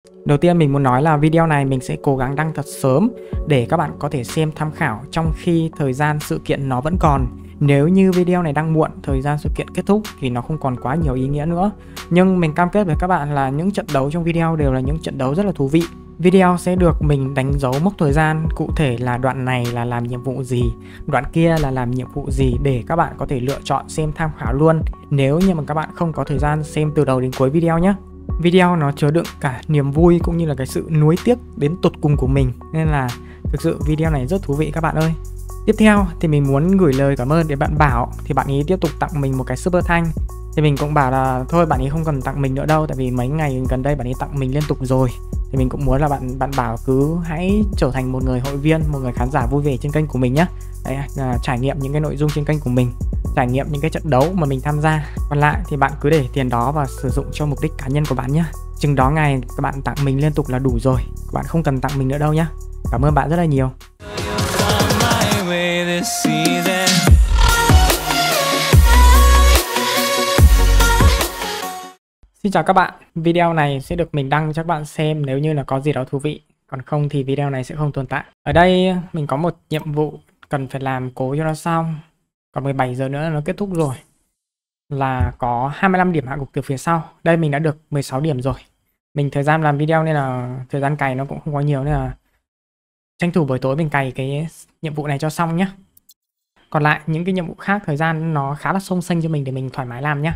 Đầu tiên mình muốn nói là video này mình sẽ cố gắng đăng thật sớm để các bạn có thể xem tham khảo trong khi thời gian sự kiện nó vẫn còn. Nếu như video này đăng muộn, thời gian sự kiện kết thúc thì nó không còn quá nhiều ý nghĩa nữa. Nhưng mình cam kết với các bạn là những trận đấu trong video đều là những trận đấu rất là thú vị. Video sẽ được mình đánh dấu mốc thời gian cụ thể là đoạn này là làm nhiệm vụ gì, đoạn kia là làm nhiệm vụ gì để các bạn có thể lựa chọn xem tham khảo luôn nếu như mà các bạn không có thời gian xem từ đầu đến cuối video nhé. Video nó chứa đựng cả niềm vui cũng như là cái sự nuối tiếc đến tột cùng của mình, nên là thực sự video này rất thú vị các bạn ơi. Tiếp theo thì mình muốn gửi lời cảm ơn đến bạn Bảo, thì bạn ấy tiếp tục tặng mình một cái super thanh. Thì mình cũng bảo là thôi bạn ấy không cần tặng mình nữa đâu, tại vì mấy ngày gần đây bạn ấy tặng mình liên tục rồi. Thì mình cũng muốn là bạn Bảo cứ hãy trở thành một người hội viên, một người khán giả vui vẻ trên kênh của mình nhé. Đấy, trải nghiệm những cái nội dung trên kênh của mình, trải nghiệm những cái trận đấu mà mình tham gia. Còn lại thì bạn cứ để tiền đó và sử dụng cho mục đích cá nhân của bạn nhé. Chừng đó ngày các bạn tặng mình liên tục là đủ rồi, các bạn không cần tặng mình nữa đâu nhé. Cảm ơn bạn rất là nhiều. Xin chào các bạn, video này sẽ được mình đăng cho các bạn xem nếu như là có gì đó thú vị. Còn không thì video này sẽ không tồn tại. Ở đây mình có một nhiệm vụ cần phải làm cố cho nó xong. Còn 17 giờ nữa là nó kết thúc rồi. Là có 25 điểm hạ gục từ phía sau. Đây mình đã được 16 điểm rồi. Mình thời gian làm video nên là thời gian cày nó cũng không có nhiều, nên là tranh thủ buổi tối mình cày cái nhiệm vụ này cho xong nhé. Còn lại những cái nhiệm vụ khác thời gian nó khá là xông xênh cho mình để mình thoải mái làm nhé.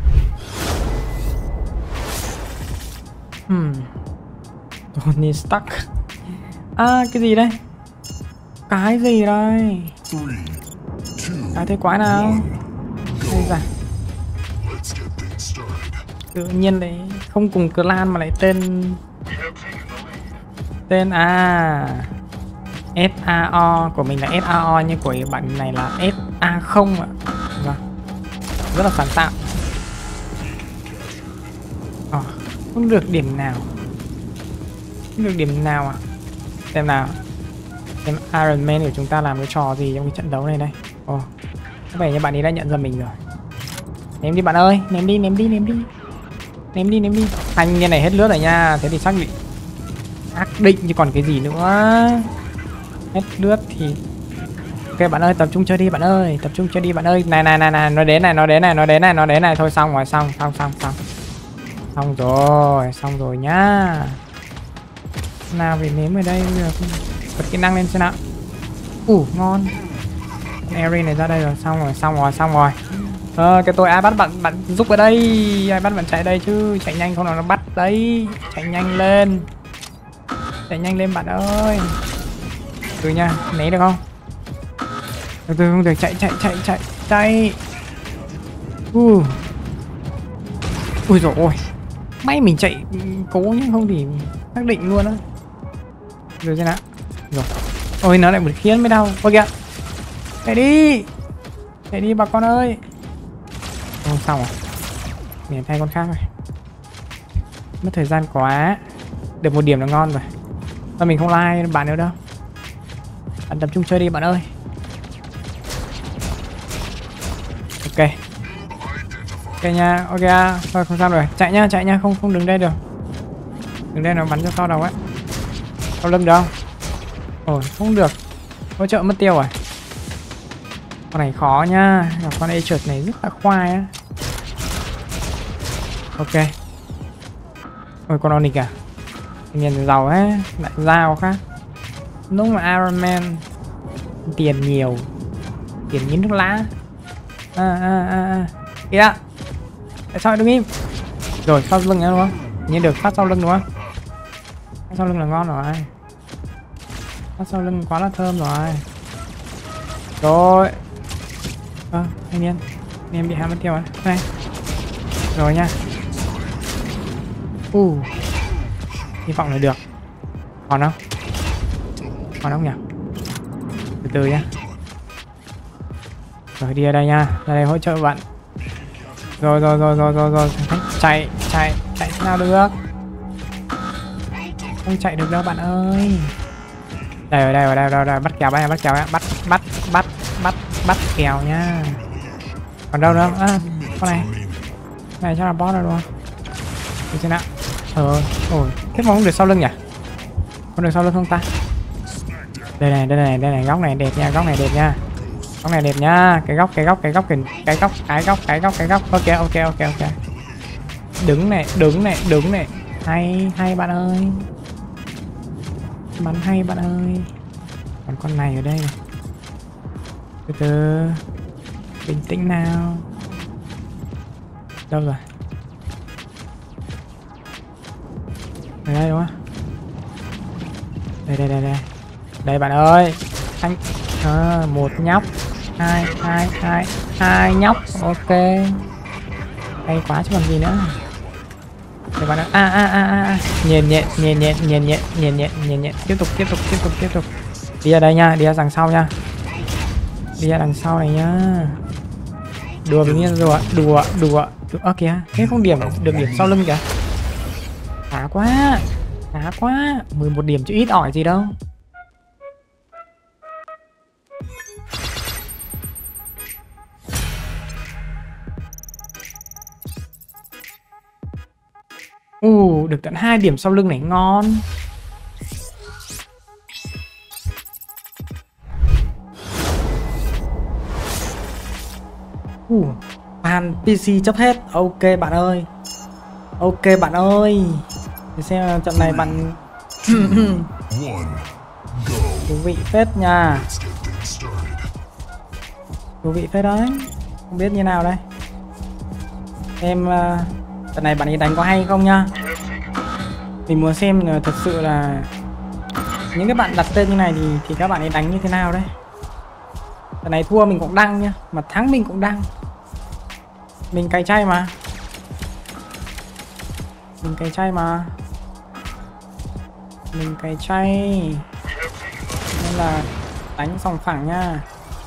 Tony Stark. À, cái gì đây? Cái gì đây? Cái thế quái nào? Đây ra. Tự nhiên đấy không cùng clan mà lại tên SAO của mình là SAO, nhưng của bạn này là SA0 ạ. Vâng. Rất là sáng tạo. Không được điểm nào. Không được điểm nào à? Xem nào. Xem Iron Man của chúng ta làm cái trò gì trong cái trận đấu này đây. Có vẻ như bạn ấy đã nhận ra mình rồi. Ném đi bạn ơi, ném đi. Ném đi. Thanh như này hết lướt rồi nha. Thế thì xác định chứ còn cái gì nữa. Hết lướt thì ok bạn ơi, tập trung chơi đi bạn ơi. Này. Nó đến này. Thôi xong rồi, xong rồi nhá. Nào về nếm ở đây được. Bật kỹ năng lên xem nào. Ngon. Area này ra đây rồi, xong rồi. Cái tôi ai bắt bạn giúp ở đây, ai bắt bạn chạy đây chứ, chạy nhanh không là nó bắt đấy. Chạy nhanh lên bạn ơi. Từ nha, né được không? Từ không được, chạy. Ui dồi ôi, may mình chạy cố nhá, không thì xác định luôn á. Rồi xem nào. Rồi. Ôi nó lại một khiến mới đau. Ôi kìa. Chạy đi bà con ơi. Ôi xong rồi. Mình thay con khác rồi. Mất thời gian quá. Được một điểm là ngon rồi. Mà mình không like bạn nữa đâu. Bạn tập trung chơi đi bạn ơi. Ok nha, ok. Thôi không sao rồi. Chạy nha, không đứng đây được. Đứng đây nó bắn cho sau đầu ấy. Sau lưng được không? Ôi không được. Hỗ trợ mất tiêu rồi. Con này khó nha. Con Aegis này rất là khoai á. Ok. Ôi con Onyx à. Nhìn giàu ấy. Lại dao khác. Đúng là Iron Man. Tiền nhiều. Tiền như nước lá. Kìa. Tại sao đứng im? Rồi sau lưng nữa đúng không? Nhìn được phát sau lưng đúng không? Phát sau lưng là ngon rồi. Phát sau lưng quá là thơm rồi. Rồi. Anh em bị ham mất tiêu rồi. Đây. Rồi nha. Hy vọng là được. Còn không nhỉ? Từ từ nha. Rồi đi ở đây nha. Ra đây hỗ trợ bạn. Rồi. Chạy thế nào được? Không chạy được đâu bạn ơi. Đây rồi. Bắt kèo bắt kèo nha. Còn đâu nữa? Con này chắc là boss rồi đúng không? Đi xem nào. Ôi Thế mà không được sau lưng nhỉ? Không được sau lưng không ta? Đây này, góc này đẹp nha, góc này đẹp nha. Góc này đẹp nha, cái góc. Ok. Đứng này. Hay bạn ơi. Bắn hay bạn ơi. Còn con này ở đây này. Từ từ. Bình tĩnh nào. Đâu rồi? Ở đây đúng không? Đây. Đây bạn ơi. Anh một nhóc, hai nhóc. Ok. Hay quá chứ còn gì nữa. Đây bạn ơi. Nhện. Tiếp tục. Đi ra đây nha, đi ra đằng sau nha. Đi ra đằng sau này nhá. Đùa với nhiên rồi, đùa. Ơ kìa, thế không điểm được điểm sau lưng kìa. Khá quá. 11 điểm chứ ít ỏi gì đâu. Được tận 2 điểm sau lưng này, ngon. Bàn PC chấp hết. Ok bạn ơi. Để xem trận này bạn thú vị phết nha. Thú vị phết đấy. Không biết như nào đây. Em trận này bạn ấy đánh có hay không nha. Mình muốn xem thật sự là những cái bạn đặt tên như này thì các bạn ấy đánh như thế nào đấy. Trận này thua mình cũng đăng nha, mà thắng mình cũng đăng. Mình cày chay mà. Mình cày chay nên là đánh sòng phẳng nha.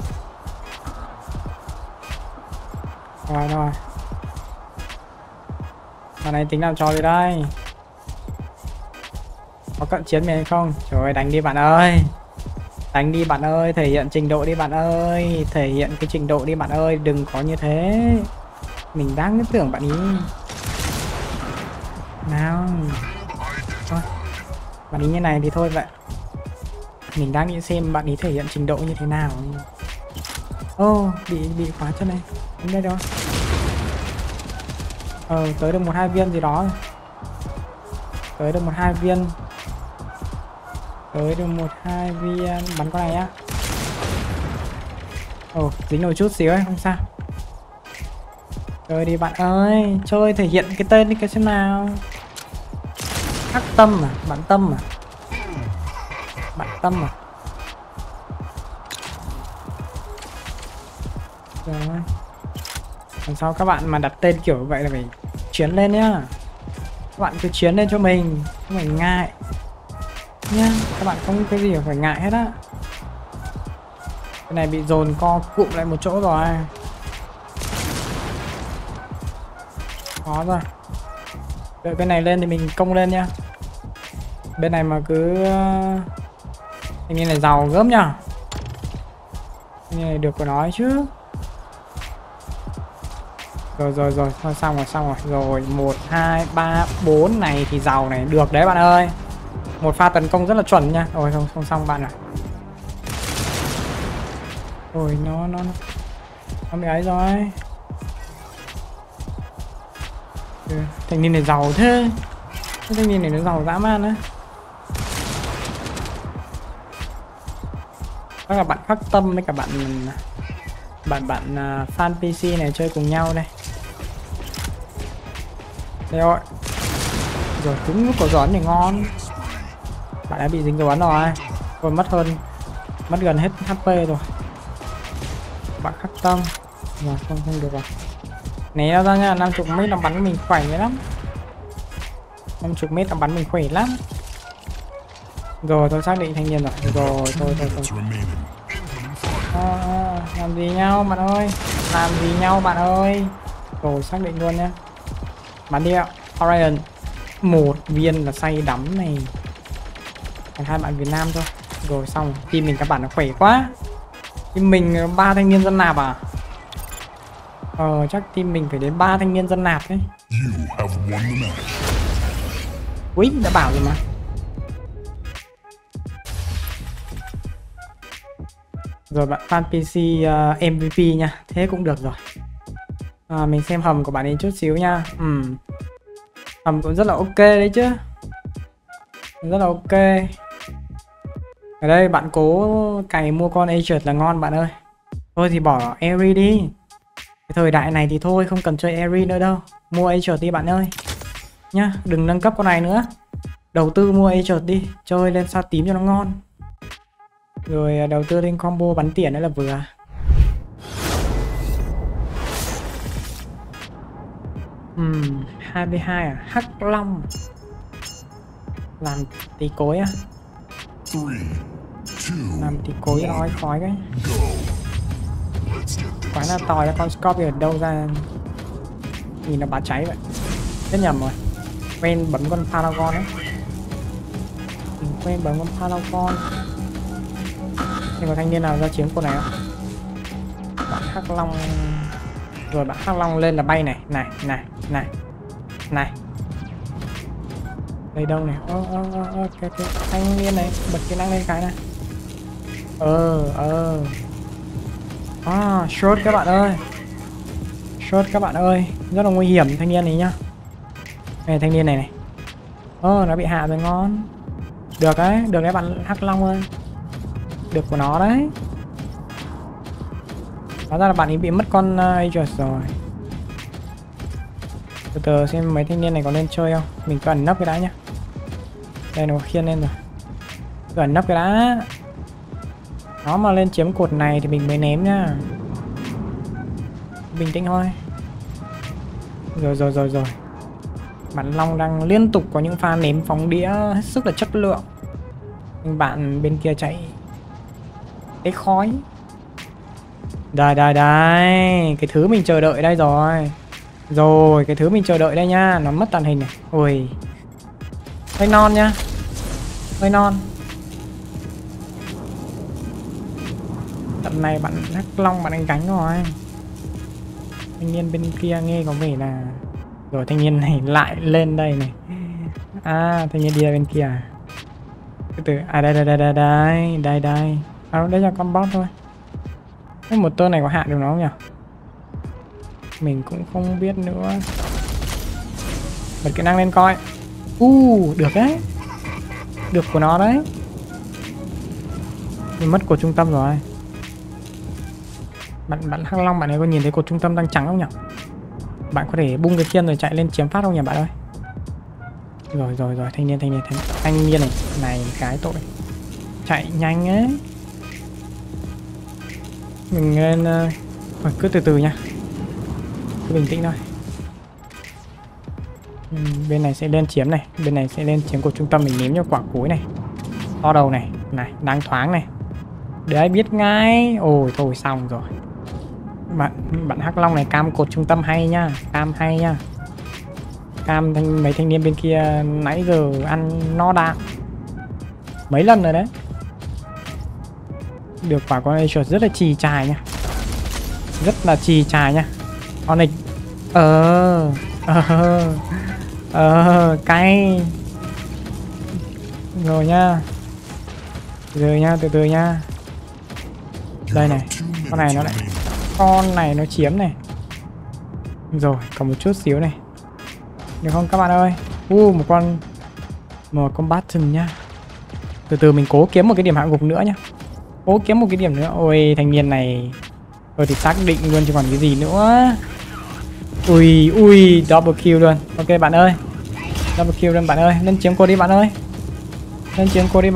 Rồi. Bạn này tính làm trò gì đây? Có cận chiến mình hay không? Trời ơi, đánh đi bạn ơi. Thể hiện trình độ đi bạn ơi. Thể hiện cái trình độ đi bạn ơi. Đừng có như thế. Mình đang tưởng bạn ý. Nào. Thôi. Bạn ý như này thì thôi vậy. Mình đang nghĩ xem bạn ý thể hiện trình độ như thế nào. Bị khóa chân này. Đến đây đâu. Tới được 1-2 viên gì đó. Tới được 1-2 viên. Bắn con này á. Dính nổi chút xíu ấy, không sao. Chơi đi bạn ơi. Chơi thể hiện cái tên đi cái xem nào. Khắc tâm à? Bạn tâm à? Rồi. Lần sau các bạn mà đặt tên kiểu vậy là phải chiến lên nhá. Các bạn cứ chiến lên cho mình, không phải ngại nhá. Các bạn không cái gì phải ngại hết á. Cái này bị dồn co cụm lại một chỗ rồi. Khó rồi. Đợi bên này lên thì mình công lên nhá. Bên này mà cứ anh em này giàu gớm nhá. Anh em này được của nói chứ. Rồi thôi xong rồi. Rồi 1, 2, 3, 4 này thì giàu này. Được đấy bạn ơi. Một pha tấn công rất là chuẩn nha. Rồi không xong bạn ạ. Rồi nó bị ấy rồi. Thanh niên này giàu thế. Cái thanh niên này nó giàu dã man đấy. Các bạn khắc tâm với cả bạn fan PC này chơi cùng nhau đây. Đây rồi. Rồi trúng nút của gión này ngon. Bạn đã bị dính dấu ấn rồi. Rồi mất gần hết HP rồi. Bạn khắc tâm. Rồi không được rồi. Né ra nha, 50 m nó bắn mình khỏe lắm. 50 m nó bắn mình khỏe lắm. Rồi tôi xác định thanh niên rồi. Rồi thôi. Làm gì nhau bạn ơi. Rồi xác định luôn nhá. Bắn đi ạ. Orion. 1 viên là say đắm này. Còn 2 bạn Việt Nam thôi. Rồi xong. Team mình các bạn nó khỏe quá. Team mình 3 thanh niên dân nạp à? Chắc team mình phải đến 3 thanh niên dân nạp đấy. Úi, đã bảo rồi mà. Rồi bạn fan PC MVP nha. Thế cũng được rồi. Mình xem hầm của bạn ấy chút xíu nha. Hầm cũng rất là ok đấy chứ. Rất là ok. Ở đây bạn cố cày mua con Aegis là ngon bạn ơi. Thôi thì bỏ Eri đi. Cái thời đại này thì thôi, không cần chơi Eri nữa đâu. Mua Aegis đi bạn ơi nhá, đừng nâng cấp con này nữa. Đầu tư mua Aegis đi, chơi lên sao tím cho nó ngon. Rồi đầu tư lên combo bắn tỉa nữa là vừa. Hmm, 22 à? Hắc Long làm tí cối á. Làm tí cối ói khói cái. Quái là tòi ra con Scorpion ở đâu ra. Nhìn nó bá cháy vậy. Rất nhầm rồi. Quên bấm con Paragon ấy. Mình quên bấm con Paragon. Thì có thanh niên nào ra chiếm con này không? Bạn Hắc Long. Rồi bạn Hắc Long lên là bay này. Này. Đây đâu này. Cái thanh niên này. Bật kỹ năng lên cái này. Short các bạn ơi. Short các bạn ơi. Rất là nguy hiểm thanh niên này nhá. Này thanh niên này. Nó bị hạ rồi, ngon. Được đấy bạn Hắc Long ơi. Được của nó đấy. Hóa ra là bạn ấy bị mất con Aegis rồi. Từ từ xem mấy thanh niên này có lên chơi không. Mình cứ ẩn nấp cái đã nhá. Đây nó khiên lên rồi. Cứ ẩn nấp cái đã. Nó mà lên chiếm cột này thì mình mới ném nhá. Bình tĩnh thôi. Rồi. Bạn Long đang liên tục có những pha ném phóng đĩa hết sức là chất lượng. Nhưng bạn bên kia chạy cái khói. Đây. Cái thứ mình chờ đợi đây rồi. Cái thứ mình chờ đợi đây nha. Nó mất tàn hình này. Ui. Hơi non nha. Hơi non. Tận này bạn Hắc Long bạn anh gánh rồi. Thanh niên bên kia nghe có vẻ là. Rồi thanh niên này lại lên đây này. Thanh niên đi ra bên kia. Từ đây. Đây là con boss thôi. Cái một tơ này có hạ được nó không nhỉ? Mình cũng không biết nữa. Bật kỹ năng lên coi. Được đấy. Được của nó đấy. Mình mất cột trung tâm rồi. Bạn Hắc Long bạn ấy có nhìn thấy cột trung tâm đang trắng không nhỉ? Bạn có thể bung cái khiên rồi chạy lên chiếm phát không nhỉ bạn ơi? Rồi thanh niên này cái tội. Chạy nhanh ấy. Mình lên cứ từ từ nha. Cứ bình tĩnh thôi. Bên này sẽ lên chiếm này. Bên này sẽ lên chiếm cột trung tâm. Mình ném cho quả cuối này. To đầu này. Đang thoáng này. Để ai biết ngay. Ôi thôi xong rồi. Bạn Hắc Long này cam cột trung tâm hay nha. Cam hay nha. Cam mấy thanh niên bên kia nãy giờ ăn no đạn mấy lần rồi đấy. Được quả con Aegis rất là trì trài nha. Rất là trì trài nha. Onyx. Cay. Rồi nha. Từ từ nha. Đây này. Con này nó chiếm này. Rồi còn một chút xíu này. Được không các bạn ơi? Một con button nhá. Từ từ mình cố kiếm một cái điểm hạ gục nữa nhá. Cố kiếm một cái điểm nữa. Ôi thanh niên này. Rồi thì xác định luôn chứ còn cái gì nữa. Ui double kill luôn. Ok bạn ơi. Double kill luôn bạn ơi. Lên chiếm cột đi bạn ơi. Lên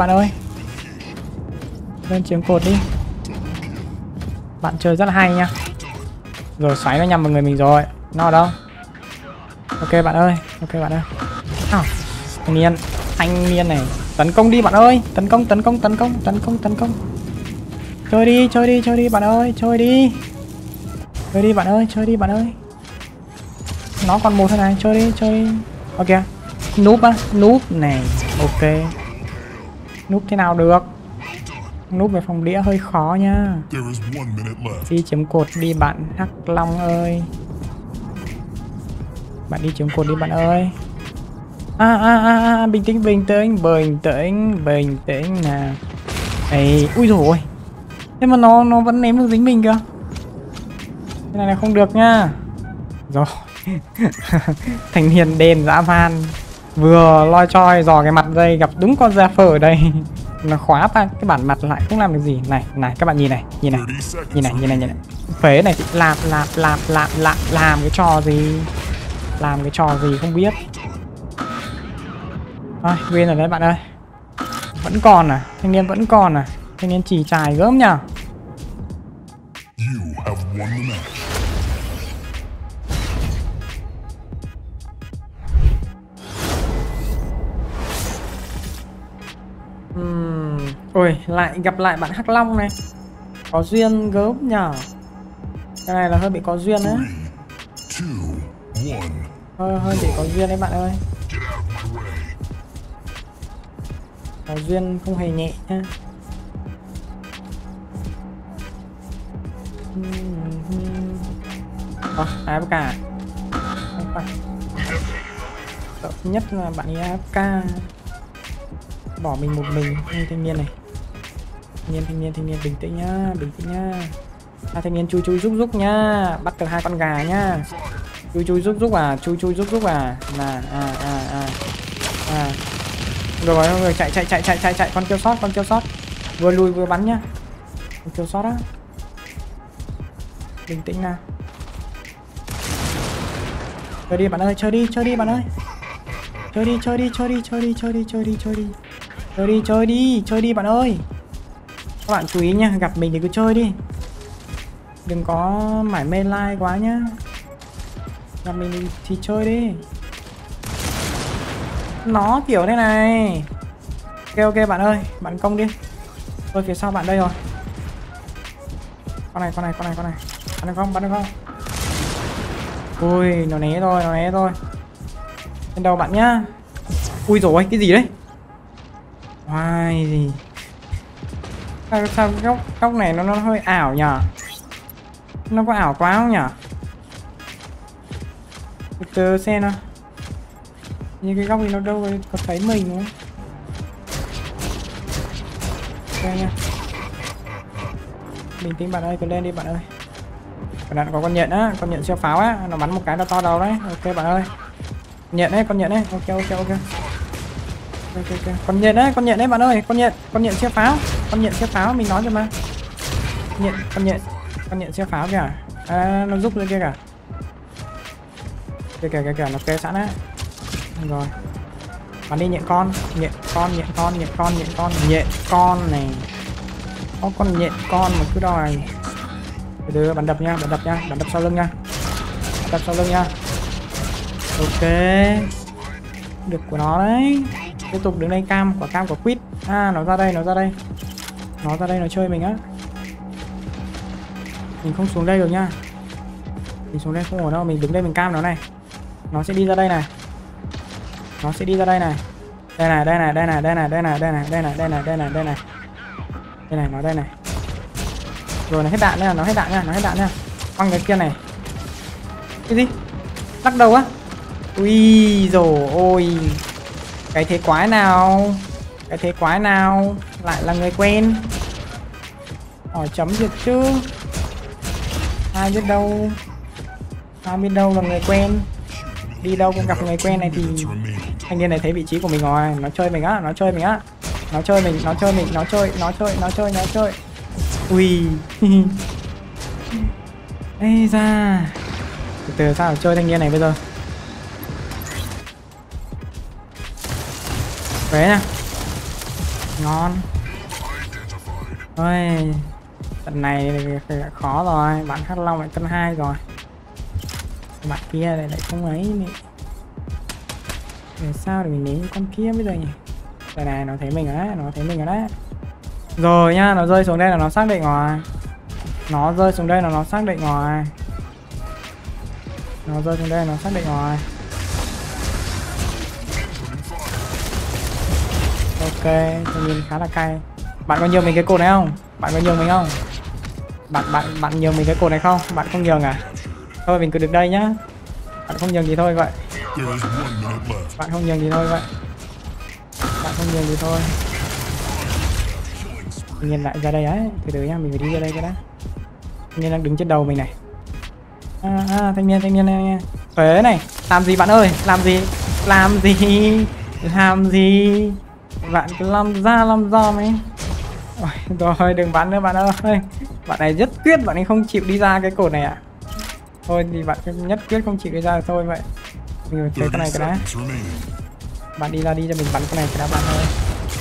chiếm cột đi. Bạn chơi rất là hay nha. Rồi xoáy nó nhằm vào người mình rồi. Nó ở đâu? Ok bạn ơi. Thanh niên này. Tấn công đi bạn ơi. Tấn công. Chơi đi bạn ơi. Chơi đi bạn ơi. Nó còn một thôi này. Chơi đi. Ok. Noob này. Ok. Noob thế nào được. Núp về phòng đĩa hơi khó nha. Đi chiếm cột đi bạn Hắc Long ơi. Bạn đi chiếm cột đi bạn ơi. Bình tĩnh, bình tĩnh nào. Ê, ui dồi ôi. Thế mà nó vẫn ném được dính mình kìa. Cái này là không được nha. Rồi. Thanh niên đền dã man vừa loi choi dò cái mặt đây, gặp đúng con da phở ở đây. Nó khóa cái bản mặt lại không làm được gì. Này các bạn nhìn này. Phế này thì làm cái trò gì. Làm cái trò gì không biết. Thôi win rồi đấy bạn ơi. Vẫn còn à, thanh niên vẫn còn à. Thanh niên chỉ trải gớm nhờ. Ôi, lại gặp lại bạn Hắc Long này. Có duyên gớm nhờ. Cái này là hơi bị có duyên đấy. Hơi bị có duyên đấy bạn ơi. Có duyên không hề nhẹ nha. AFK. Sợ nhất là bạn ấy AFK. Bỏ mình một mình. Thanh niên này. Thanh niên bình tĩnh nhá. Thanh niên chui rúc nhá. Bắt được 2 con gà nhá. Chui rúc à. Là rồi chạy. Con kêu sót. Vừa lùi vừa bắn nhá. Con kêu sót á. Bình tĩnh nào. Chơi đi bạn ơi. Chơi đi bạn ơi. Chơi đi bạn ơi. Các bạn chú ý nha, gặp mình thì cứ chơi đi. Đừng có mải mê like quá nhá. Gặp mình thì chơi đi. Nó kiểu thế này. Ok bạn ơi, bạn công đi. Tôi phía sau bạn đây rồi. Con này. Bắn được không? Ui, nó né rồi. Lên đầu bạn nhá. Ui dồi ôi, cái gì đấy? Hoài gì? Sao góc này nó hơi ảo nhở? Nó có ảo quá không nhở? Từ xem nào. Như cái góc này nó đâu có thấy mình đúng không? Ok nha. Bình tĩnh bạn ơi, cứ lên đi bạn ơi. Bạn có con nhện á, con nhện siêu pháo á, nó bắn một cái nó to đầu đấy. Ok bạn ơi. Con nhện đấy. Ok. Con nhện đấy bạn ơi, con nhện siêu pháo, mình nói rồi mà. Con nhện siêu pháo kìa. Nó rút lên kia kìa. Nó kê sẵn á. Rồi. Bắn đi nhện con này. Có con nhện con mà cứ đòi. Từ bắn đập sau lưng nha. Ok. Được của nó đấy. Tiếp tục đứng đây quả quýt. Nó ra đây. Nó chơi mình á. Mình không xuống đây được nha. Mình xuống đây không ổn đâu. Mình đứng đây mình cam nó này. Nó sẽ đi ra đây này. Đây này. Đây này, nó đây này. Rồi nó hết đạn nha. Quăng cái kia này. Cái gì? Lắc đầu á. Ui dồi ôi. Cái thế quái nào lại là người quen. Hỏi chấm được chứ. Ai biết đâu là người quen. Đi đâu cũng gặp người quen này thì thanh niên này thấy vị trí của mình rồi. Nó chơi mình á. Nó chơi. Ui. Ê da. Từ sao chơi thanh niên này bây giờ. Đấy nha. Ngon. Ôi. Trận này khó rồi. Bạn Hắc Long lại cân 2 rồi. Bạn kia lại không ấy này. Để sao để mình né con kia bây giờ nhỉ? Đây này, nó thấy mình rồi đấy. Rồi nha, nó rơi xuống đây là nó xác định rồi. Ok, tự nhiên khá là cay. Bạn có nhường mình cái cột này không? Bạn nhường mình cái cột này không? Bạn không nhường à? Thôi mình cứ đứng đây nhá. Bạn không nhường thì thôi vậy. Bạn không nhường gì thôi vậy. Bạn không nhường gì thôi. Nhìn lại ra đây ấy, từ từ nhá, mình phải đi ra đây cái đã. Thanh niên đang đứng trên đầu mình này. Thanh niên này. Phế này, làm gì bạn ơi, làm gì? Làm gì? Bạn cứ làm ra làm do ấy. Rồi đừng bắn nữa bạn ơi. Bạn này rất quyết, bạn ấy không chịu đi ra cái cột này ạ. Thôi thì bạn nhất quyết không chịu đi ra thôi vậy. Mình thấy cái này cái đã. Bạn đi ra đi cho mình bắn cái này cái đã bạn ơi.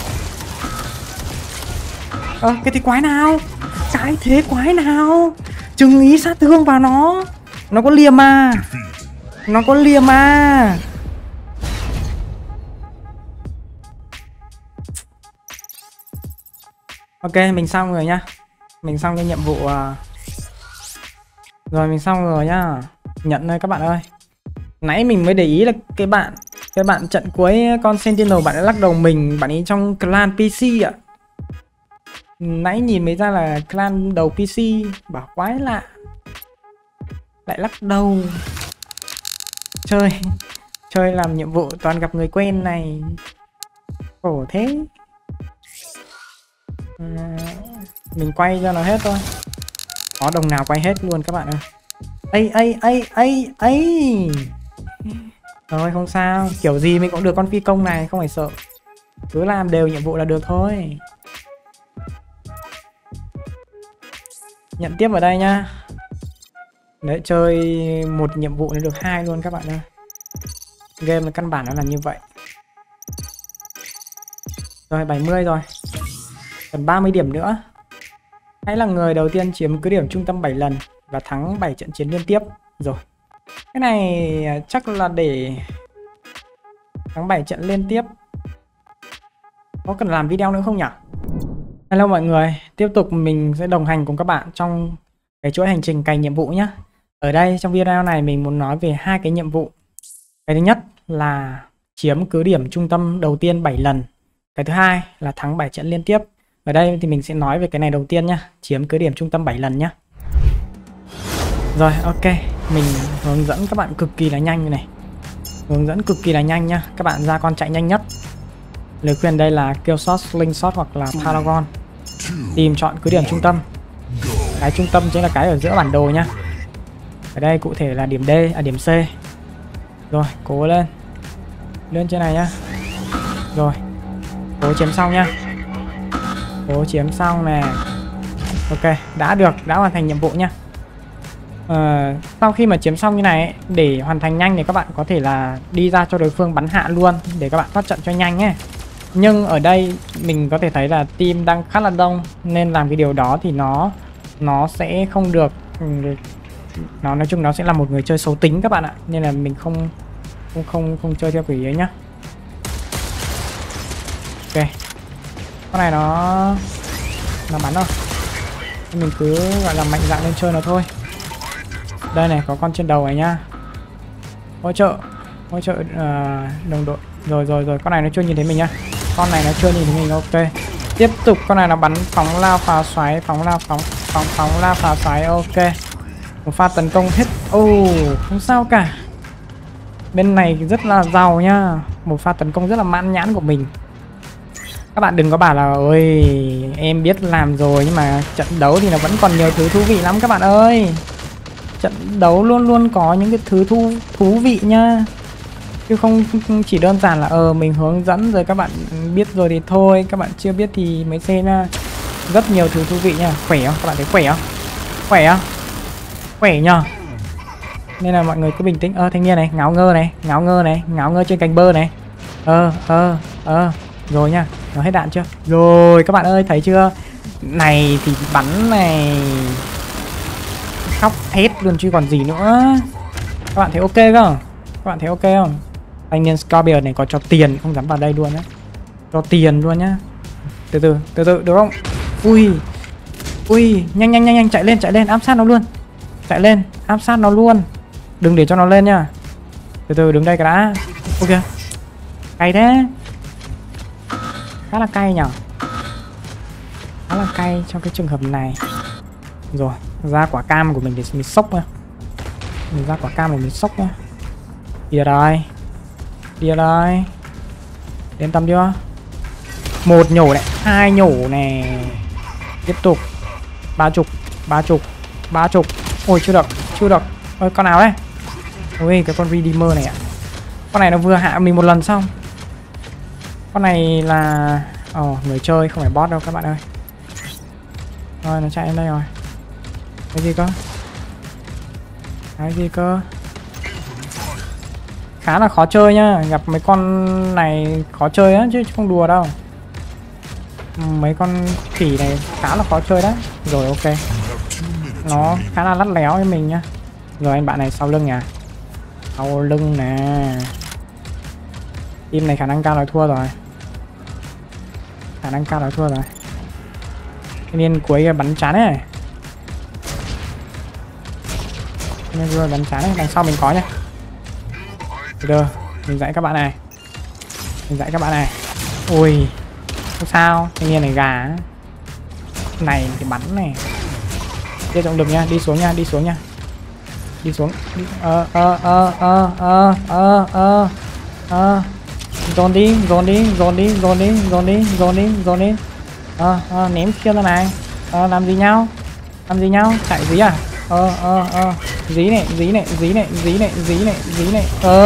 Cái thế quái nào? Cái thế quái nào? Chừng ý sát thương vào nó. Nó có liềm mà. Nó có liềm mà. Ok, mình xong rồi nhá. Mình xong cái nhiệm vụ rồi, mình xong rồi nhá. Nhận đây các bạn ơi. Nãy mình mới để ý là cái bạn trận cuối con Sentinel bạn đã lắc đầu mình, bạn ấy trong clan PC ạ. Nãy nhìn mới ra là clan đầu PC, bảo quái lạ. Lại lắc đầu. Chơi làm nhiệm vụ toàn gặp người quen này. Khổ thế. Mình quay cho nó hết thôi. Có đồng nào quay hết luôn các bạn ơi. Ấy. Thôi không sao, kiểu gì mình cũng được con phi công này, không phải sợ. Cứ làm đều nhiệm vụ là được thôi. Nhận tiếp ở đây nhá. Đấy, chơi một nhiệm vụ nên được 2 luôn các bạn ơi. Game căn bản nó là như vậy. Rồi 70 rồi. Còn 30 điểm nữa. Hãy là người đầu tiên chiếm cứ điểm trung tâm 7 lần và thắng 7 trận chiến liên tiếp. Rồi. Cái này chắc là để thắng 7 trận liên tiếp. Có cần làm video nữa không nhỉ? Hello mọi người, tiếp tục mình sẽ đồng hành cùng các bạn trong cái chuỗi hành trình cày nhiệm vụ nhé. Ở đây trong video này mình muốn nói về 2 cái nhiệm vụ. Cái thứ nhất là chiếm cứ điểm trung tâm đầu tiên 7 lần. Cái thứ hai là thắng 7 trận liên tiếp. Ở đây thì mình sẽ nói về cái này đầu tiên nhá, chiếm cứ điểm trung tâm 7 lần nhá. Rồi ok, mình hướng dẫn các bạn cực kỳ là nhanh như này. Hướng dẫn cực kỳ là nhanh nhá, các bạn ra con chạy nhanh nhất. Lời khuyên đây là Killshot, Slingshot hoặc là Paragon. Tìm chọn cứ điểm trung tâm. Cái trung tâm chính là cái ở giữa bản đồ nhá. Ở đây cụ thể là điểm D, điểm C. Rồi, cố lên. Lên trên này nhá. Rồi. Cố chiếm xong nhá. Cố chiếm xong nè. Ok, đã hoàn thành nhiệm vụ nhá. Sau khi mà chiếm xong như này ấy, để hoàn thành nhanh thì các bạn có thể là đi ra cho đối phương bắn hạ luôn để các bạn thoát trận cho nhanh nhé. Nhưng ở đây mình có thể thấy là team đang khá là đông nên làm cái điều đó thì nó sẽ không được, nói chung nó sẽ là một người chơi xấu tính các bạn ạ, nên là mình không chơi theo kiểu ấy nhá. Ok, con này nó bắn rồi, mình cứ gọi là mạnh dạn lên chơi nó thôi. Đây này, có con trên đầu này nhá. Hỗ trợ đồng đội. Rồi, con này nó chưa nhìn thấy mình nhá. Con này nó chưa nhìn thấy mình, ok. Tiếp tục, con này nó bắn phóng lao pháo xoáy, phóng lao pháo xoáy, ok. Một pha tấn công hết. Không sao cả. Bên này rất là giàu nhá. Một pha tấn công rất là mãn nhãn của mình. Các bạn đừng có bảo là ôi em biết làm rồi, nhưng mà trận đấu thì nó vẫn còn nhiều thứ thú vị lắm các bạn ơi. Trận đấu luôn luôn có những cái thứ thú vị nhá. Chứ không chỉ đơn giản là mình hướng dẫn rồi các bạn biết rồi thì thôi, các bạn chưa biết thì mới xem nha. Rất nhiều thứ thú vị nha. Khỏe không? Các bạn thấy khỏe không? Khỏe không? Khỏe nhờ. Nên là mọi người cứ bình tĩnh. Thanh niên này, ngáo ngơ trên cành bơ này. Rồi nha, nó hết đạn chưa? Rồi các bạn ơi, thấy chưa? Này thì bắn này khóc hết luôn chứ còn gì nữa. Các bạn thấy ok không? Các bạn thấy ok không? Thanh niên Scorpion này có cho tiền không dám vào đây luôn á. Cho tiền luôn nhá. Từ từ được không? Ui, nhanh chạy lên áp sát nó luôn. Chạy lên, áp sát nó luôn. Đừng để cho nó lên nha. Từ đứng đây cái đã. Ok. Cay thế. Khá là cay nhở. Khá là cay trong cái trường hợp này. Rồi, ra quả cam của mình để mình sốc nha. Mình ra quả cam để mình sốc nha. Kìa rồi. Đi đây. Yên tâm chưa? 1 nhổ này, 2 nhổ này. Tiếp tục. 30. Ôi chưa được. Ôi con nào đấy? Ôi cái con Redeemer này ạ. Con này nó vừa hạ mình một lần xong. Con này là người chơi không phải boss đâu các bạn ơi. Rồi nó chạy lên đây rồi. Cái gì cơ? Khá là khó chơi nhá, gặp mấy con này khó chơi á chứ không đùa đâu. Mấy con khỉ này khá là khó chơi đấy. Rồi ok. Nó khá là lắt léo với mình nhá. Rồi anh bạn này sau lưng à? Sau lưng nè. Team này khả năng cao là thua rồi. Cái niên cuối bắn chán ấy. Nên bắn chán ấy, đằng sau mình có nhá. Được, mình dạy các bạn này. Ui, không sao, thanh niên này gà. Này thì bắn này. Tiếp trọng lực nha, đi xuống nha. Đi xuống. Dồn đi. Ném kia ra này. Làm gì nhau? Chạy gì à? Dí này.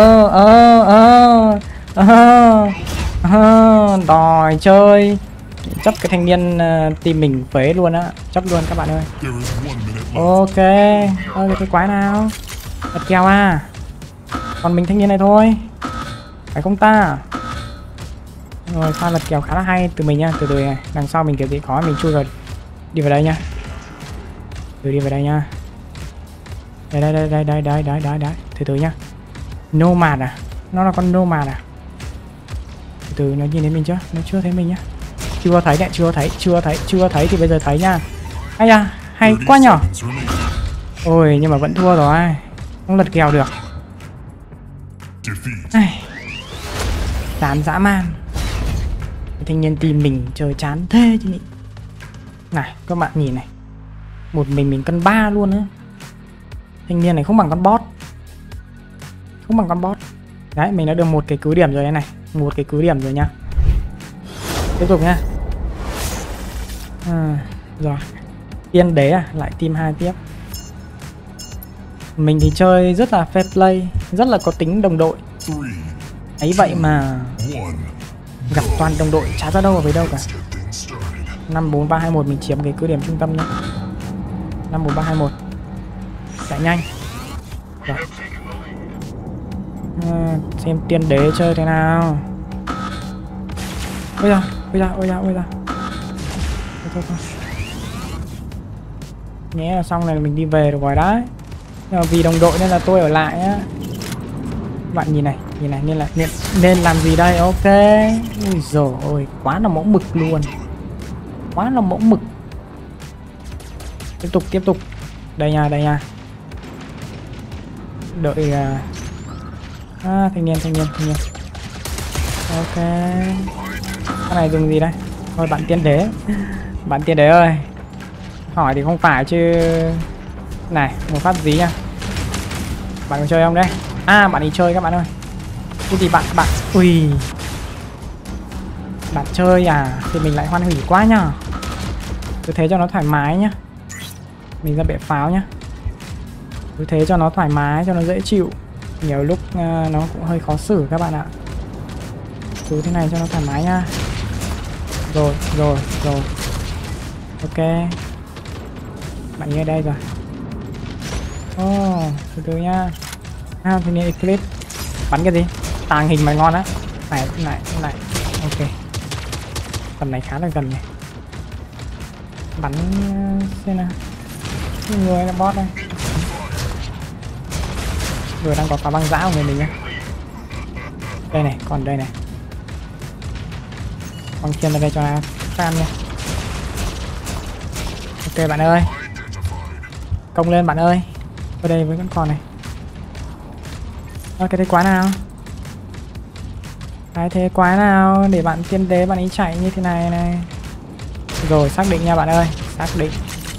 Đòi chơi. Chấp cái thanh niên team mình phế luôn á. Chấp luôn các bạn ơi. Ok. Cái quái nào? Lật kèo à? Còn mình thanh niên này thôi. Phải không ta? Rồi pha lật kèo khá là hay từ mình nha. Từ từ này. Đằng sau mình kiểu gì khó mình chui rồi. Đi vào đây nha. Đi vào đây nha. Đây. Từ nha. Nomad à? Nó là con Nomad à? Từ nó nhìn thấy mình chưa? Nó chưa thấy mình nhá. Chưa thấy thì bây giờ thấy nha. Hay à, hay quá nhở. Ôi nhưng mà vẫn thua rồi. Không lật kèo được. Chán dã man. Cái thanh niên team mình chơi chán thế chứ nhỉ. Này các bạn nhìn này. Một mình cân 3 luôn á. Thanh niên này không bằng con boss. Đấy mình đã được một cái cứ điểm rồi này. Nhá. Tiếp tục nhá. Rồi. Tiên đế à, lại team 2 tiếp. Mình thì chơi rất là fair play, rất là có tính đồng đội. Ấy vậy mà gặp toàn đồng đội chả ra đâu vào với đâu cả. 5-4-3-2-1 mình chiếm cái cứ điểm trung tâm nhá. 5-4-3-2-1. Chạy nhanh. Rồi. Xem tiên đế chơi thế nào. Ôi da. Thôi. Nhé là xong này mình đi về rồi đấy. Nhưng mà vì đồng đội nên là tôi ở lại á. Bạn nhìn này nên làm gì đây? Ok. Ui dồi ôi, quá là mẫu mực luôn. Tiếp tục. Đây nha. Đợi thanh niên. Ok. Cái này dùng gì đây? Thôi bạn tiên đế ơi. Hỏi thì không phải chứ. Này, một phát dí nha. Bạn có chơi không đấy? Bạn đi chơi các bạn ơi. Cái gì bạn? Ui. Bạn chơi à? Thì mình lại hoan hỉ quá nhá. Cứ thế cho nó thoải mái nhá. Mình ra bệ pháo nhá. Cứ thế cho nó thoải mái, cho nó dễ chịu. Nhiều lúc nó cũng hơi khó xử các bạn ạ. Cứ thế này cho nó thoải mái nhá. Rồi. Ok. Bạn nghe đây rồi. Từ từ nha. Thanh niên Eclipse. Bắn cái gì? Tàng hình mày ngon á. Này. Ok. Tầm này khá là gần này. Bắn xem nào. Người là boss đây. Rồi đang có phá băng dã của người mình nhá. Đây này, còn đây này. Băng khiên ra đây cho fan nha. Ok bạn ơi. Công lên bạn ơi. Ở đây với con con này. Cái thế quái nào? Cái thế quái nào để bạn tiên đế bạn ấy chạy như thế này. Rồi xác định nha bạn ơi. Xác định.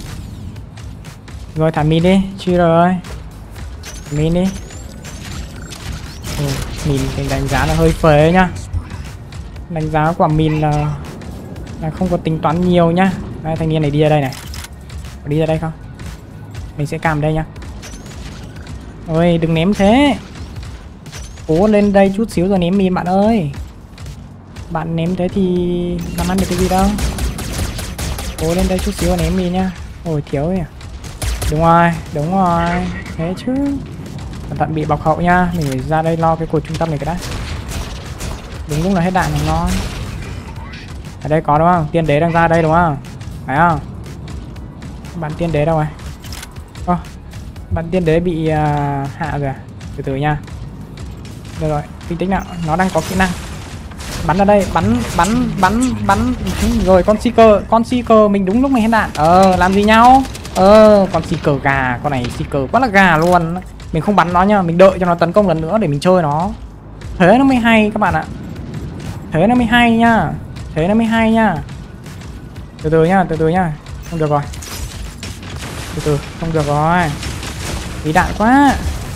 Rồi thả min đi. Chi rồi. Min đi. mìn thì đánh giá là hơi phế nhá. Đánh giá quả mìn là không có tính toán nhiều nhá. Đây, thanh niên này đi ra đây này. Có đi ra đây không? Mình sẽ cam đây nhá. Ôi đừng ném thế. Cố lên đây chút xíu rồi ném mìn bạn ơi. Bạn ném thế thì làm ăn được cái gì đâu. Cố lên đây chút xíu rồi ném mìn nhá. Ôi thiếu ấy à. Đúng rồi, thế chứ. Cẩn thận bị bọc hậu nha. Mình phải ra đây lo cái cột trung tâm này cái đã. Đúng lúc là hết đạn này ngon. Ở đây có đúng không? Tiên đế đang ra đây đúng không? Phải không? Bạn tiên đế đâu rồi? Ô, bạn tiên đế bị hạ rồi à? Từ từ nha. Được rồi, bình tĩnh nào. Nó đang có kỹ năng. Bắn ở đây, bắn. Rồi con seeker mình đúng lúc mình hết đạn. Làm gì nhau? Con seeker gà, con này seeker quá là gà luôn. Mình không bắn nó nhá, mình đợi cho nó tấn công lần nữa để mình chơi nó. Thế nó mới hay các bạn ạ. Thế nó mới hay nhá. Từ từ nhá. Không được rồi. Từ không được rồi. Phí đạn quá.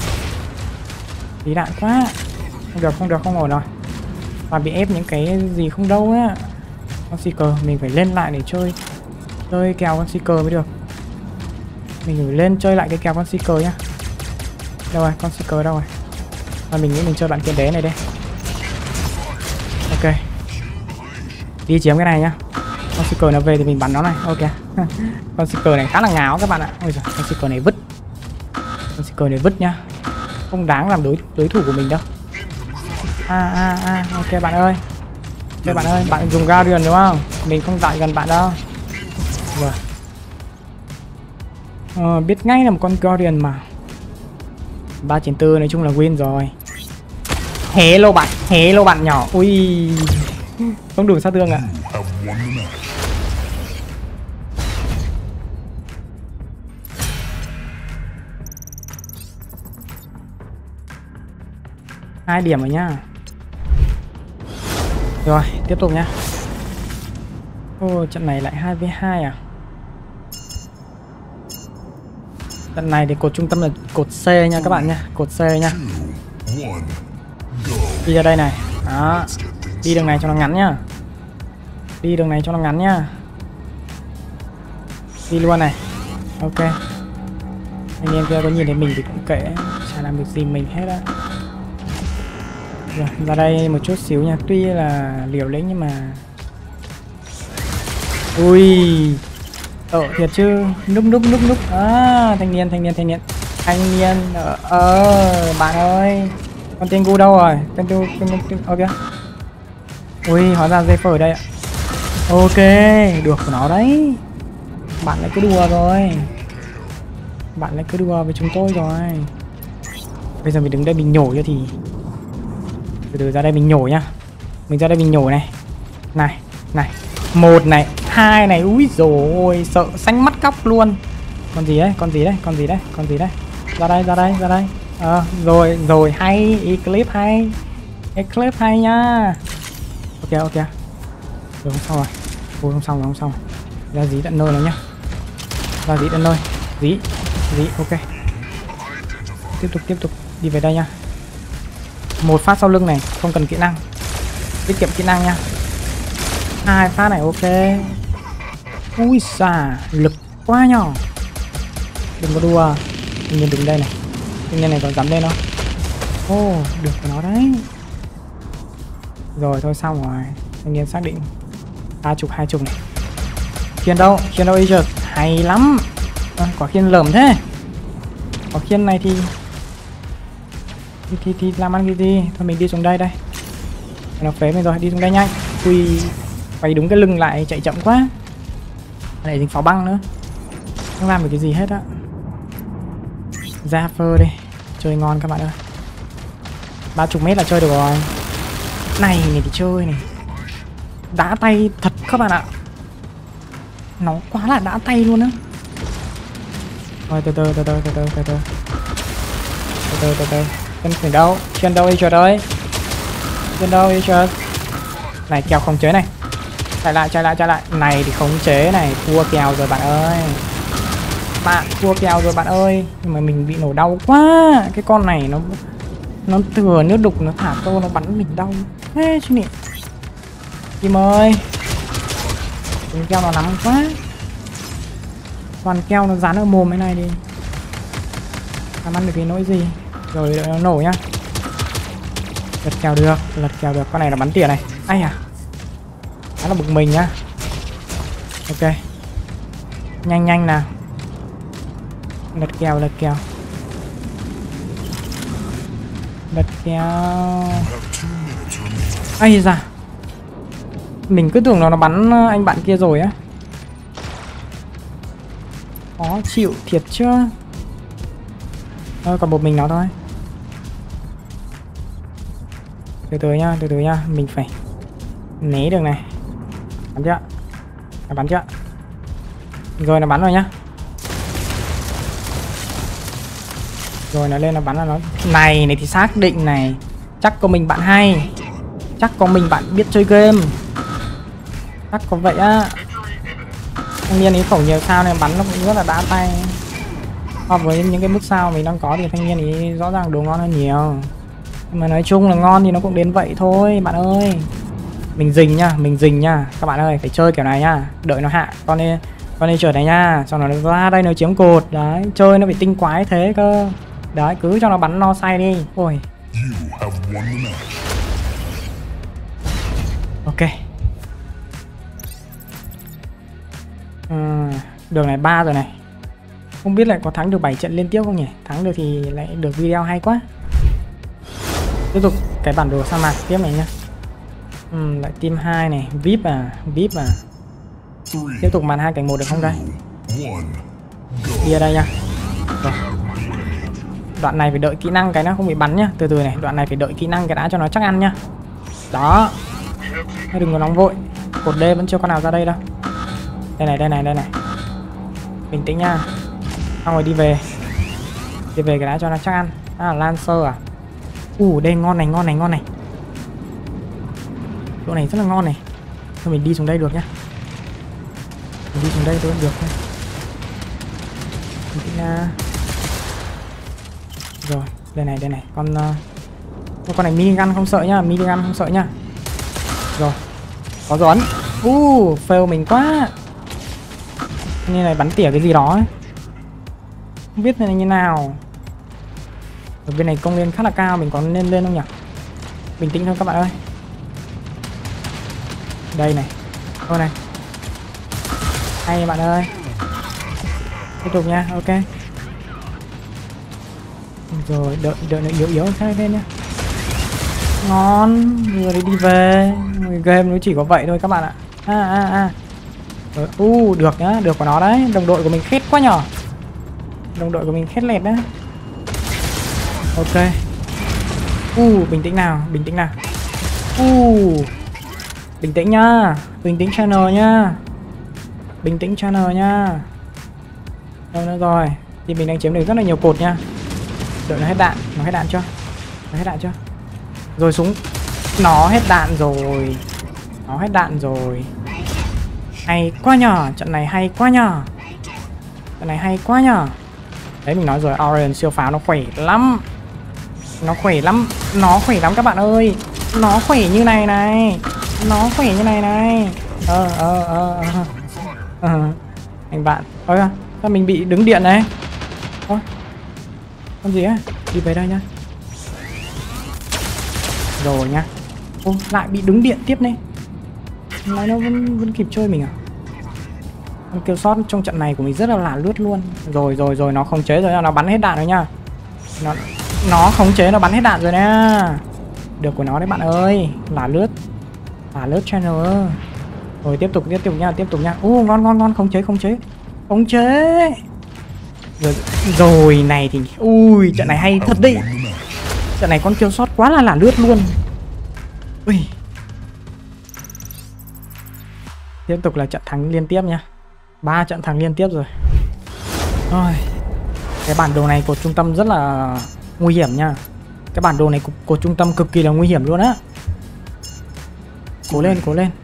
Không được, không ổn rồi. Và bị ép những cái gì không đâu á. Con seeker mình phải lên lại để chơi kèo con seeker mới được. Mình phải lên chơi lại cái kèo con seeker nhá. Đâu rồi, con seeker đâu rồi? Và mình nghĩ mình chơi bạn tiên đế này đây. Ok. Đi chiếm cái này nhá. Con seeker nó về thì mình bắn nó này. Ok. Con seeker này khá là ngáo các bạn ạ. Ôi giời, con seeker này vứt nhá. Không đáng làm đối thủ của mình đâu. Ok bạn ơi. Bạn dùng Guardian đúng không? Mình không tại gần bạn đâu. Vâng. Biết ngay là một con Guardian mà. 394 nói chung là win rồi. Hello bạn nhỏ. Ui. Không đủ sát thương ạ. Hai điểm rồi nhá. Rồi, tiếp tục nhá. Trận này lại 2v2 à? Trận này thì cột trung tâm là cột C nha các bạn nha. Cột C nha. Đi ra đây này. Đó. Đi đường này cho nó ngắn nhá. Đi luôn này. Ok. Anh em kia có nhìn thấy mình thì cũng kệ. Chả làm được gì mình hết á. Rồi, ra đây một chút xíu nha. Tuy là liều lĩnh nhưng mà ui thiệt chứ. Núp. Thanh niên. Bạn ơi. Con Tengu đâu rồi? Tengu ok. Ui, hóa ra Zephyr ở đây ạ. Ok, được của nó đấy. Bạn lại cứ đùa với chúng tôi rồi. Bây giờ mình đứng đây mình nhổ cho thì. Từ ra đây mình nhổ nhá. Mình ra đây mình nhổ này. Này. 1 này, 2 này. Úi dồi ôi, sợ xanh mắt cóc luôn. Con gì đấy? Ra đây. Rồi hay, Eclipse hay nha. Ok. Rồi không xong rồi. Ra dí tận nơi này nhá. Dí. Ok. Tiếp tục đi về đây nha. Một phát sau lưng này, không cần kỹ năng. Tiết kiệm kỹ năng nha. 2 phát này ok. Ui xà, lực quá nhỏ. Đừng có đùa. Tự nhiên đứng đây này. Tự nhiên này còn dám lên không? Được của nó đấy. Rồi thôi xong rồi. Tự nhiên xác định 20 này. Khiên đâu Aegis. Hay lắm. Quả khiên lởm thế. Quả khiên này thì làm ăn cái gì. Thôi mình đi xuống đây. Nó phế mình rồi, đi xuống đây nhanh. Ui, quay đúng cái lưng lại, chạy chậm quá. Lại dính pháo băng nữa. Không làm được cái gì hết á. Ra phơ đi. Chơi ngon các bạn ơi. 30 mét là chơi được rồi. Này thì chơi này. Đá tay thật các bạn ạ. Nó quá là đá tay luôn á. Rồi từ từ. Chân đâu Aegis ơi. Này kèo khống chế này. Chạy lại. Này thì khống chế này. Thua kèo rồi bạn ơi. Nhưng mà mình bị nổ đau quá. Cái con này Nó thừa nước đục nó thả tô nó bắn mình đau thế chứ nhỉ. Kim ơi, con keo nó nắm quá, toàn keo nó dán ở mồm cái này đi làm ăn được cái nỗi gì. Rồi đợi nó nổ nhá. Lật kèo được, lật kèo được. Con này là bắn tỉa này. Ai à, nó là bực mình nhá. Ok, nhanh nhanh nào. Lật kèo, lật kèo, lật kèo. Ai da, mình cứ tưởng nó bắn anh bạn kia rồi á. Khó chịu thiệt chứ. Thôi còn một mình nó thôi. Từ từ nhá, từ từ nhá. Mình phải né đường này. Bắn chưa? Nó bắn chưa? Rồi nó bắn rồi nhá. Rồi nó lên nó bắn là nó. Này này thì xác định này. Chắc có mình bạn hay. Chắc có mình bạn biết chơi game. Chắc có vậy á. Thanh niên ấy khẩu nhiều sao này bắn nó cũng rất là đã tay. So với những cái mức sao mình đang có thì thanh niên ấy rõ ràng đồ ngon hơn nhiều. Nhưng mà nói chung là ngon thì nó cũng đến vậy thôi bạn ơi. Mình rình nha, mình rình nha. Các bạn ơi, phải chơi kiểu này nhá. Đợi nó hạ con đi trở này nha. Xong rồi nó ra đây nó chiếm cột. Đấy, chơi nó phải tinh quái thế cơ. Đấy, cứ cho nó bắn no say đi. Ôi. Ok. Đường này 3 rồi này. Không biết lại có thắng được 7 trận liên tiếp không nhỉ? Thắng được thì lại được video hay quá. Tiếp tục cái bản đồ sa mạc tiếp này nhá. Lại team 2 này, VIP à, VIP à. Tiếp tục màn 2 cảnh 1 được không đây? Đi ở đây nha. Rồi. Đoạn này phải đợi kỹ năng cái nó không bị bắn nhá. Từ từ này, đoạn này phải đợi kỹ năng cái đã cho nó chắc ăn nhá. Đó. Đừng có nóng vội. Cột D vẫn chưa con nào ra đây đâu. Đây này, đây này, đây này. Bình tĩnh nha. Xong rồi đi về. Đi về cái đã cho nó chắc ăn. À, Lancer à. Đây ngon này, ngon này, ngon này. Chỗ này rất là ngon này. Thôi mình đi xuống đây được nhá. Mình đi xuống đây tôi cũng được thôi. Bình tĩnh nha. Rồi, đây này, con này minigun không sợ nhá, minigun không sợ nhá. Rồi, có dấu ấn. Fail mình quá. Như này bắn tỉa cái gì đó ấy. Không biết là như nào. Ở bên này công lên khá là cao, mình có nên lên không nhỉ? Bình tĩnh thôi các bạn ơi. Đây này. Thôi này. Hay bạn ơi. Tiếp tục nha, ok. Rồi, đợi nó yếu sang lên nhá. Ngon, vừa đi về. Game nó chỉ có vậy thôi các bạn ạ. Rồi, được nhá, được của nó đấy. Đồng đội của mình khét quá nhở. Đồng đội của mình khét lẹt đấy. Ok. Bình tĩnh nào, bình tĩnh nào. Bình tĩnh nhá. Bình tĩnh channel nhá. Bình tĩnh channel nhá. Đâu nữa rồi. Thì mình đang chiếm được rất là nhiều cột nha. Đợi nó hết đạn. Nó hết đạn chưa? Nó hết đạn chưa? Rồi súng. Nó hết đạn rồi. Nó hết đạn rồi. Hay quá nhờ. Trận này hay quá nhờ. Trận này hay quá nhờ. Đấy mình nói rồi, Orion siêu pháo nó khỏe lắm. Nó khỏe lắm. Nó khỏe lắm các bạn ơi. Nó khỏe như này này. Nó khỏe như này này. Anh bạn. Ôi à, sao mình bị đứng điện này? Ôi, con gì á? Đi về đây nhá. Rồi nhá. Lại bị đứng điện tiếp này. Nói nó vẫn kịp chơi mình à? Con kill shot trong trận này của mình rất là lướt luôn. Rồi nó khống chế rồi, nó bắn hết đạn rồi nha. Nó khống chế, nó bắn hết đạn rồi nè. Được của nó đấy bạn ơi. Là lướt channel. Rồi tiếp tục nha. Ngon, khống chế. Rồi này thì trận này hay thật đấy. Trận này con kill shot quá là lướt luôn. Tiếp tục là trận thắng liên tiếp nha. 3 trận thắng liên tiếp rồi. Rồi. Cái bản đồ này cột trung tâm rất là nguy hiểm nha. Cái bản đồ này cột trung tâm cực kỳ là nguy hiểm luôn á. Cố lên.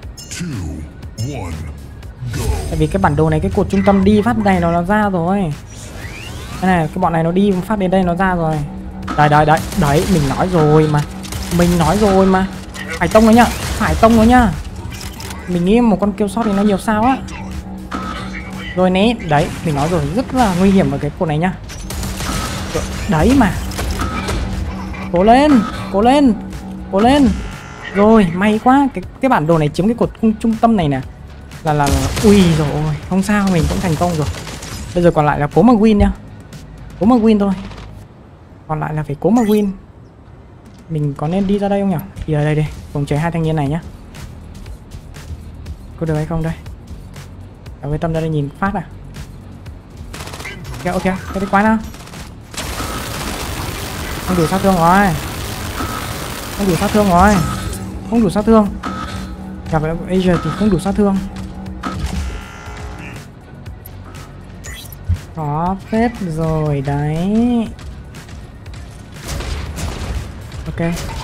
Tại vì cái bản đồ này cái cột trung tâm đi phát này nó ra rồi. Cái này, cái bọn này nó đi phát đến đây nó ra rồi. Đấy, mình nói rồi mà. Phải tông nó nhá. Mình nghĩ một con kill shot thì nó nhiều sao á. Rồi né. Đấy, mình nói rồi, rất là nguy hiểm ở cái cột này nhá. Đấy mà. Cố lên. Rồi, may quá. Cái bản đồ này chiếm cái cột trung tâm này nè. Là ui rồi, không sao, mình cũng thành công rồi. Bây giờ còn lại là cố mà win nhá. Cố mà win thôi. Còn lại là phải cố mà win. Mình có nên đi ra đây không nhỉ? Đi ra đây đi, cùng chơi hai thanh niên này nhá. Có được hay không đây? Ở với Tâm ra đây nhìn phát à. Ok, cái quái nào. Không đủ sát thương rồi. Không đủ sát thương. Gặp với Asia thì không đủ sát thương. Có phết rồi đấy. Ok.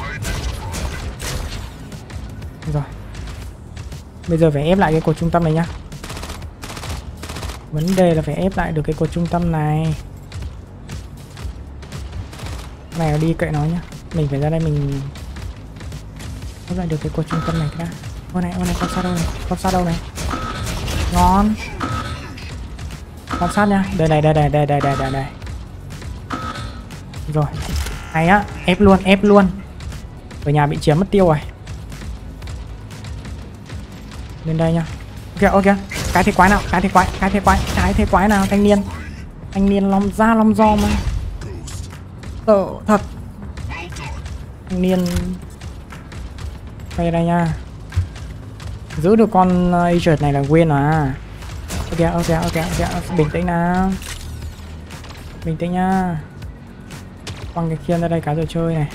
Rồi. Bây giờ phải ép lại cái cột trung tâm này nhá. Vấn đề là phải ép lại được cái cột trung tâm này. Này đi kệ nó nhá. Mình phải ra đây mình ép lại được cái cột trung tâm này cái đã. Ô này con sát đâu này. Ngon. Con sát nha. Đây. Rồi. Hay á, ép luôn. Ở nhà bị chiếm mất tiêu rồi. Lên đây nha. Ok. Cái thế quái nào, thanh niên lom do mà. Thật. Thanh niên đây nha. Giữ được con agent này là win à. Ok. Bình tĩnh nào. Bình tĩnh nha. Quăng cái khiên ra đây cái rồi chơi này.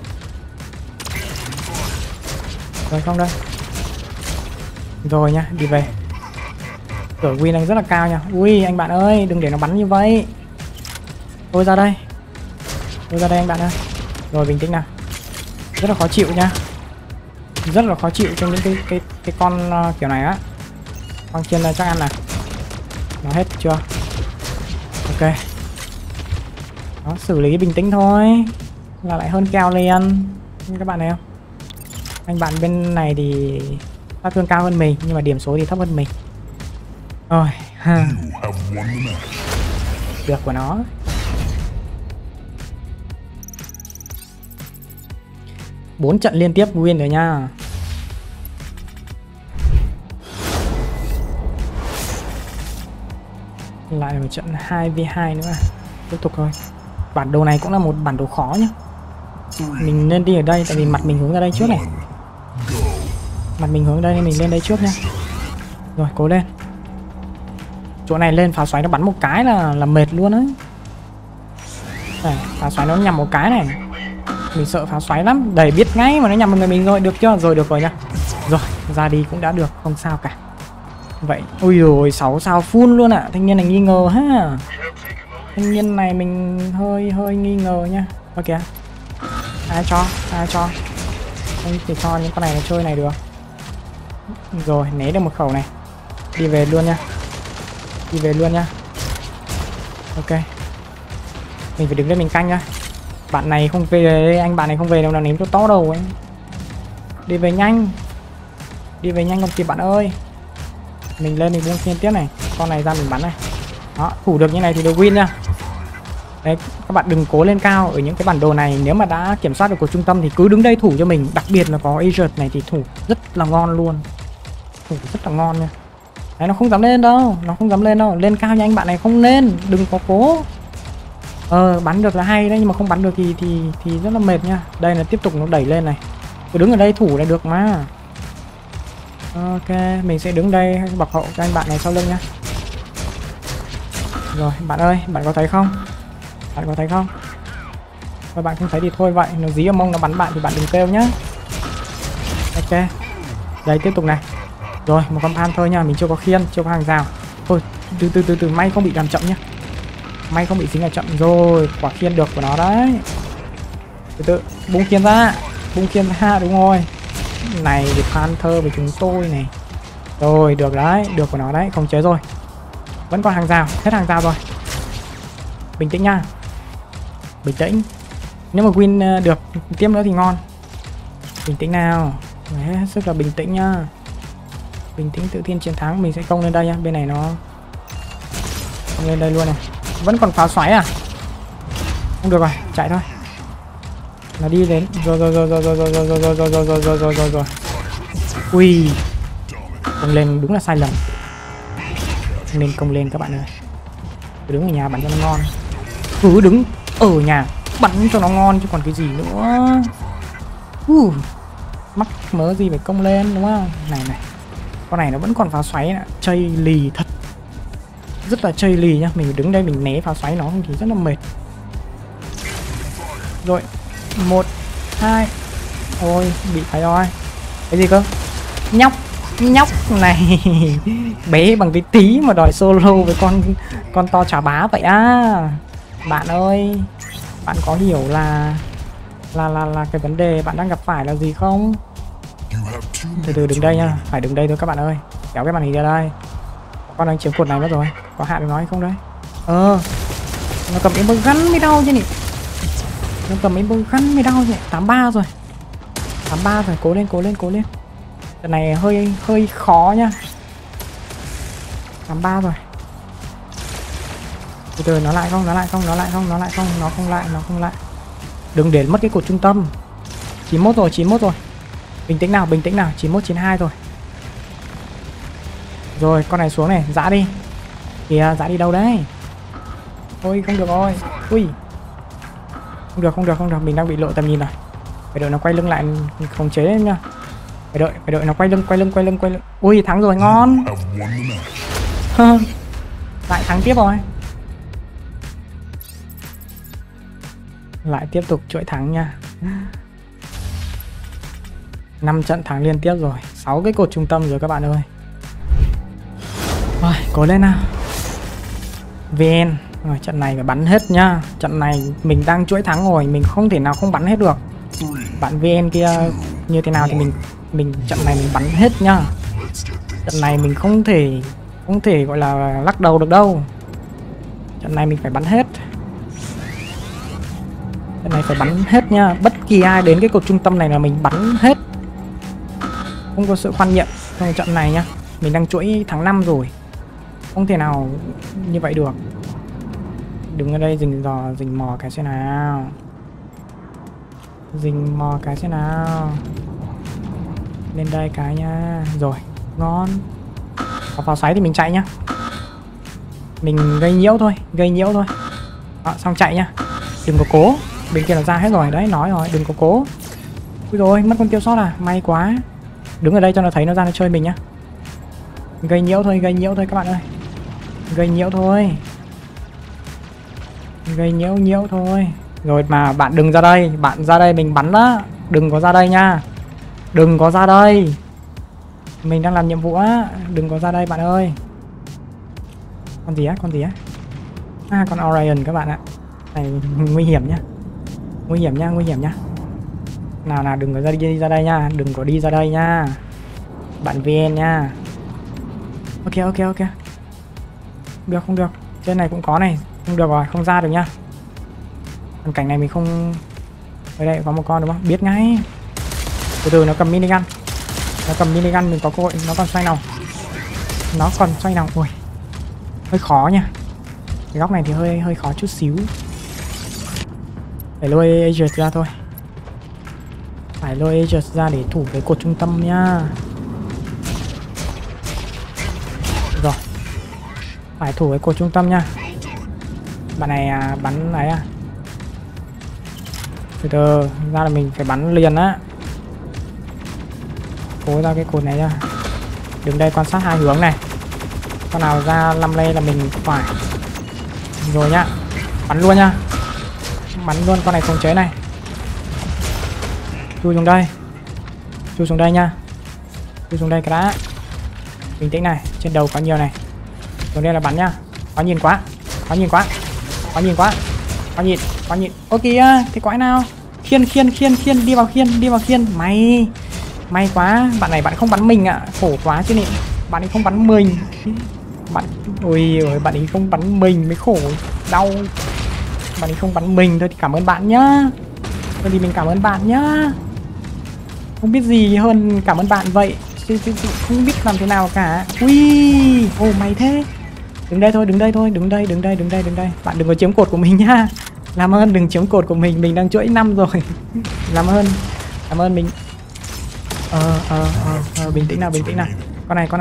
Rồi không đây. Rồi nha, đi về. Tuổi win đang rất là cao nha. Ui anh bạn ơi, đừng để nó bắn như vậy. Tôi ra đây anh bạn ơi. Rồi bình tĩnh nào. Rất là khó chịu nha. Rất là khó chịu trong những cái con kiểu này á. Con chiên ra chắc ăn này. Nó hết chưa? Ok. Đó, xử lý bình tĩnh thôi là lại hơn keo liền. Như các bạn thấy không? Anh bạn bên này thì sát thương cao hơn mình nhưng mà điểm số thì thấp hơn mình. Rồi ha. Được của nó. Bốn trận liên tiếp win rồi nha. Lại một trận 2v2 nữa. Tiếp tục thôi. Bản đồ này cũng là một bản đồ khó nhá. Mình nên đi ở đây tại vì mặt mình hướng ra đây trước này. Mặt mình hướng đây nên mình lên đây trước nha. Rồi cố lên. Chỗ này lên pháo xoáy nó bắn một cái là mệt luôn đấy. Đây, pháo xoáy nó nhằm một cái này. Mình sợ pháo xoáy lắm. Đầy biết ngay mà nó nhằm vào người mình rồi. Được chưa? Rồi được rồi nha. Rồi ra đi cũng đã được. Không sao cả. Vậy. Ui rồi 6 sao full luôn ạ. Thanh niên này nghi ngờ ha. Thanh niên này mình hơi nghi ngờ nha. Ok. Ai cho. Không thể cho những con này nó chơi này được. Rồi né được một khẩu này. Đi về luôn nha. Ok. Mình phải đứng đây mình canh nha. Bạn này không về, anh bạn này không về đâu, nào ném cho to đầu ấy. Đi về nhanh còn kịp bạn ơi. Mình lên thì buông khiên tiếp này. Con này ra mình bắn này. Đó, thủ được như này thì được win nha. Đấy, các bạn đừng cố lên cao ở những cái bản đồ này. Nếu mà đã kiểm soát được cuộc trung tâm thì cứ đứng đây thủ cho mình. Đặc biệt là có agent này thì thủ rất là ngon luôn. Thủ rất là ngon nha. Đấy, nó không dám lên đâu. Lên cao nha, anh bạn này không lên. Đừng có cố. Bắn được là hay đấy, nhưng mà không bắn được thì rất là mệt nha. Đây là tiếp tục nó đẩy lên này. Cứ đứng ở đây thủ là được mà. Ok, mình sẽ đứng đây bảo hộ cho anh bạn này sau lưng nhá. Rồi, bạn ơi, bạn có thấy không? Và bạn không thấy thì thôi vậy, nó dí ở mông nó bắn bạn thì bạn đừng kêu nhá. Ok. Đây tiếp tục này. Rồi, một con pan thôi nha, mình chưa có khiên, chưa có hàng rào. Thôi, từ may không bị làm chậm nhá. May không bị dính là chậm rồi, quả khiên được của nó đấy. Từ bung khiên ra, đúng rồi. Này thì Panther với chúng tôi này. Rồi, được đấy, được của nó đấy, không chế rồi. Vẫn còn hàng rào, hết hàng rào rồi. Bình tĩnh nha. Bình tĩnh. Nếu mà win được tiếp nữa thì ngon. Bình tĩnh nào. Đấy, hết sức là bình tĩnh nhá. Bình tĩnh tự tin chiến thắng. Mình sẽ công lên đây nhá. Bên này nó công lên đây luôn này. Vẫn còn pháo xoáy à? Không được rồi, chạy thôi. Nó đi đến rồi. Ui, công lên đúng là sai lầm. Không nên công lên các bạn ơi. Cứ đứng ở nhà bắn cho nó ngon. Cứ đứng ở nhà bắn cho nó ngon chứ còn cái gì nữa. Mắc mớ gì phải công lên đúng không? Này này, con này nó vẫn còn pháo xoáy ạ. Chây lì thật, rất là chây lì nhá. Mình đứng đây mình né pháo xoáy nó không thì rất là mệt. Rồi 1 2. Ôi bị phải rồi. Cái gì cơ? Nhóc này bé bằng cái tí mà đòi solo với con to chà bá vậy á. Bạn ơi, bạn có hiểu là cái vấn đề bạn đang gặp phải là gì không? Từ từ đứng đây nha, phải đứng đây thôi các bạn ơi. Kéo cái màn hình ra đây. Con đang chiếm cột này mất rồi. Có hạ được nói không đấy? Nó cầm cái bơm gắn mới đau chứ nhỉ. Nó cầm cái bơm gắn mới đau chứ nhỉ. 83 rồi. 83 rồi, cố lên. Trận này hơi khó nhá. 83 rồi. Từ từ nó lại không. Nó không lại. Đừng để mất cái cột trung tâm. 91 rồi. Bình tĩnh nào. 91 92 rồi. Rồi con này xuống này, dã đi. Kìa, dã đi đâu đấy? Ôi không được rồi. Ui. Không được, mình đang bị lộ tầm nhìn rồi. Phải đợi nó quay lưng lại khống chế nha. Phải đợi nó quay lưng. Ui thắng rồi, ngon. Lại thắng tiếp rồi. Lại tiếp tục chuỗi thắng nha. 5 trận thắng liên tiếp rồi, 6 cái cột trung tâm rồi các bạn ơi. Rồi, cố lên nào. VN, rồi trận này phải bắn hết nhá. Trận này mình đang chuỗi thắng rồi, mình không thể nào không bắn hết được. Bạn VN kia như thế nào thì mình trận này mình bắn hết nhá. Trận này mình không thể gọi là lắc đầu được đâu. Trận này mình phải bắn hết. Trận này phải bắn hết nha. Bất kỳ ai đến cái cột trung tâm này là mình bắn hết. Không có sự khoan nhượng trong trận này nhá. Mình đang chuỗi tháng 5 rồi. Không thể nào như vậy được. Đứng ở đây rình mò cái xem nào. Lên đây cái nha. Rồi, ngon. Có pháo xoáy thì mình chạy nhá. Mình gây nhiễu thôi. Đó, xong chạy nhá. Đừng có cố. Bên kia là ra hết rồi, đấy, nói rồi, đừng có cố. Ui rồi, mất con tiêu sót à, may quá. Đứng ở đây cho nó thấy nó ra nó chơi mình nhá. Gây nhiễu thôi các bạn ơi. Gây nhiễu thôi. Rồi mà bạn đừng ra đây, bạn ra đây mình bắn đó. Đừng có ra đây nha. Mình đang làm nhiệm vụ á, đừng có ra đây bạn ơi. Con gì á? À, con Orion các bạn ạ. Này nguy hiểm nhá. Nào đừng có đi ra đây nha, đừng có đi ra đây nha. Bạn VN nha. Ok. Không được. Trên này cũng có này. Không được rồi, không ra được nha. Còn cảnh này mình không. Ở đây có một con đúng không? Biết ngay. Từ nó cầm minigun. Mình có cơ hội. Nó còn xoay nào. Ui, hơi khó nha. Cái góc này thì hơi khó chút xíu. Phải lôi Aegis ra thôi. Để thủ cái cột trung tâm nhá. Rồi, phải thủ cái cột trung tâm nha. Bạn này bắn này à. Từ ra là mình phải bắn liền á. Cố ra cái cột này nha. Đứng đây quan sát hai hướng này. Con nào ra 5 lê là mình phải. Rồi nhá. Bắn luôn nha. Con này khống chế này. Chui xuống đây nha. Chui xuống đây cái đã. Bình tĩnh này, trên đầu có nhiều này. Xuống đây là bắn nhá. Khó nhìn quá. Ô kìa, cái quái nào? Khiên, đi vào khiên. May quá, bạn này bạn không bắn mình ạ. Khổ quá chứ nị. Bạn ấy không bắn mình. Ôi ơi, bạn ấy không bắn mình mới khổ, đau. Bạn ấy không bắn mình thôi thì cảm ơn bạn nhá. Thôi thì mình cảm ơn bạn nhá. Không biết gì hơn cảm ơn bạn vậy. Không biết làm thế nào cả. Ui, ô mày thế. Đứng đây thôi, đứng đây thôi, đứng đây. Bạn đừng có chiếm cột của mình nhá. Làm ơn đừng chiếm cột của mình đang chuỗi 5 rồi. Làm ơn mình. Bình tĩnh nào. Con này.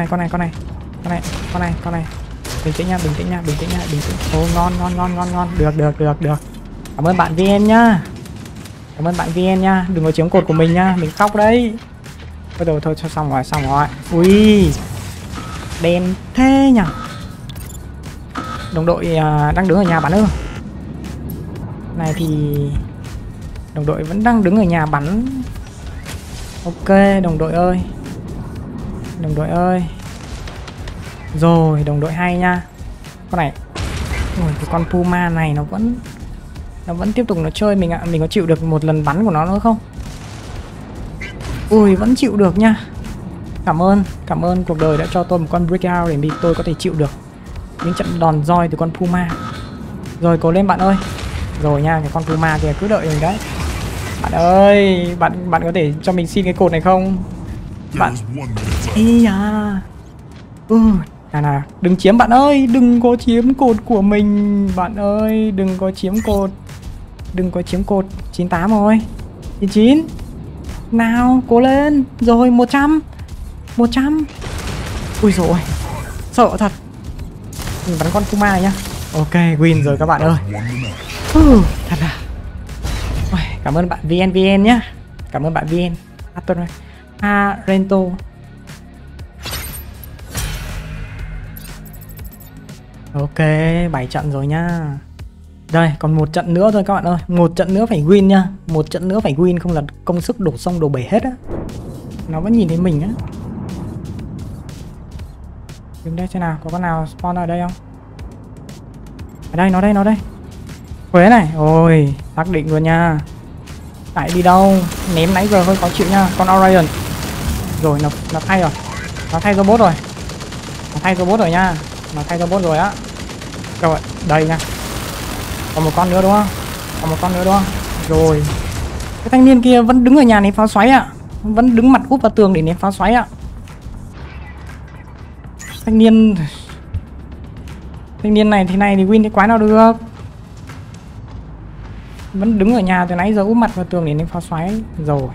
Bình tĩnh nha. Ô ngon. Được. Cảm ơn bạn VN nhá. Đừng có chiếm cột của mình nhá, mình khóc đấy. Thôi cho xong rồi. Ui. Đen thế nhỉ. Đồng đội đang đứng ở nhà bắn ư? Này thì đồng đội vẫn đang đứng ở nhà bắn. Ok, đồng đội ơi. Rồi, đồng đội hay nha. Con này. Ui, cái con Puma này nó vẫn tiếp tục nó chơi mình ạ. Mình có chịu được một lần bắn của nó nữa không? Ui, vẫn chịu được nha. Cảm ơn cuộc đời đã cho tôi một con breakout để tôi có thể chịu được những trận đòn roi từ con Puma. Rồi cố lên bạn ơi. Rồi nha, cái con Puma kìa cứ đợi mình đấy. Bạn ơi, bạn có thể cho mình xin cái cột này không? Bạn. Ý à. Nào, đừng chiếm bạn ơi, đừng có chiếm cột của mình. Bạn ơi, đừng có chiếm cột. 98 rồi. 99. Nào, cố lên. Rồi 100. Ui dồi, sợ thật. Mình bắn con Puma này nhá. Ok, win rồi các bạn ơi. Thật à. Cảm ơn bạn VN nhá. Cảm ơn bạn VN. Rento. Ok, 7 trận rồi nhá. Đây, còn một trận nữa thôi các bạn ơi. Một trận nữa phải win nhá. Không là công sức đổ sông đổ bể hết á. Nó vẫn nhìn thấy mình á. Đứng đây xem nào, có con nào spawn ở đây không? Ở đây, nó đây. Quế này, ôi, xác định luôn nha. Tại đi đâu, ném nãy giờ hơi khó chịu nha. Con Orion. Rồi, nó thay rồi. Nó thay robot rồi. Nha. Nó thay robot rồi á. Các bạn, đây nha. Còn một con nữa đúng không? Rồi. Cái thanh niên kia vẫn đứng ở nhà ném pháo xoáy ạ. Vẫn đứng mặt úp vào tường để ném pháo xoáy ạ. Thanh niên này thế này thì win cái quái nào được. Vẫn đứng ở nhà từ nãy giờ úp mặt vào tường để ném pháo xoáy. Rồi.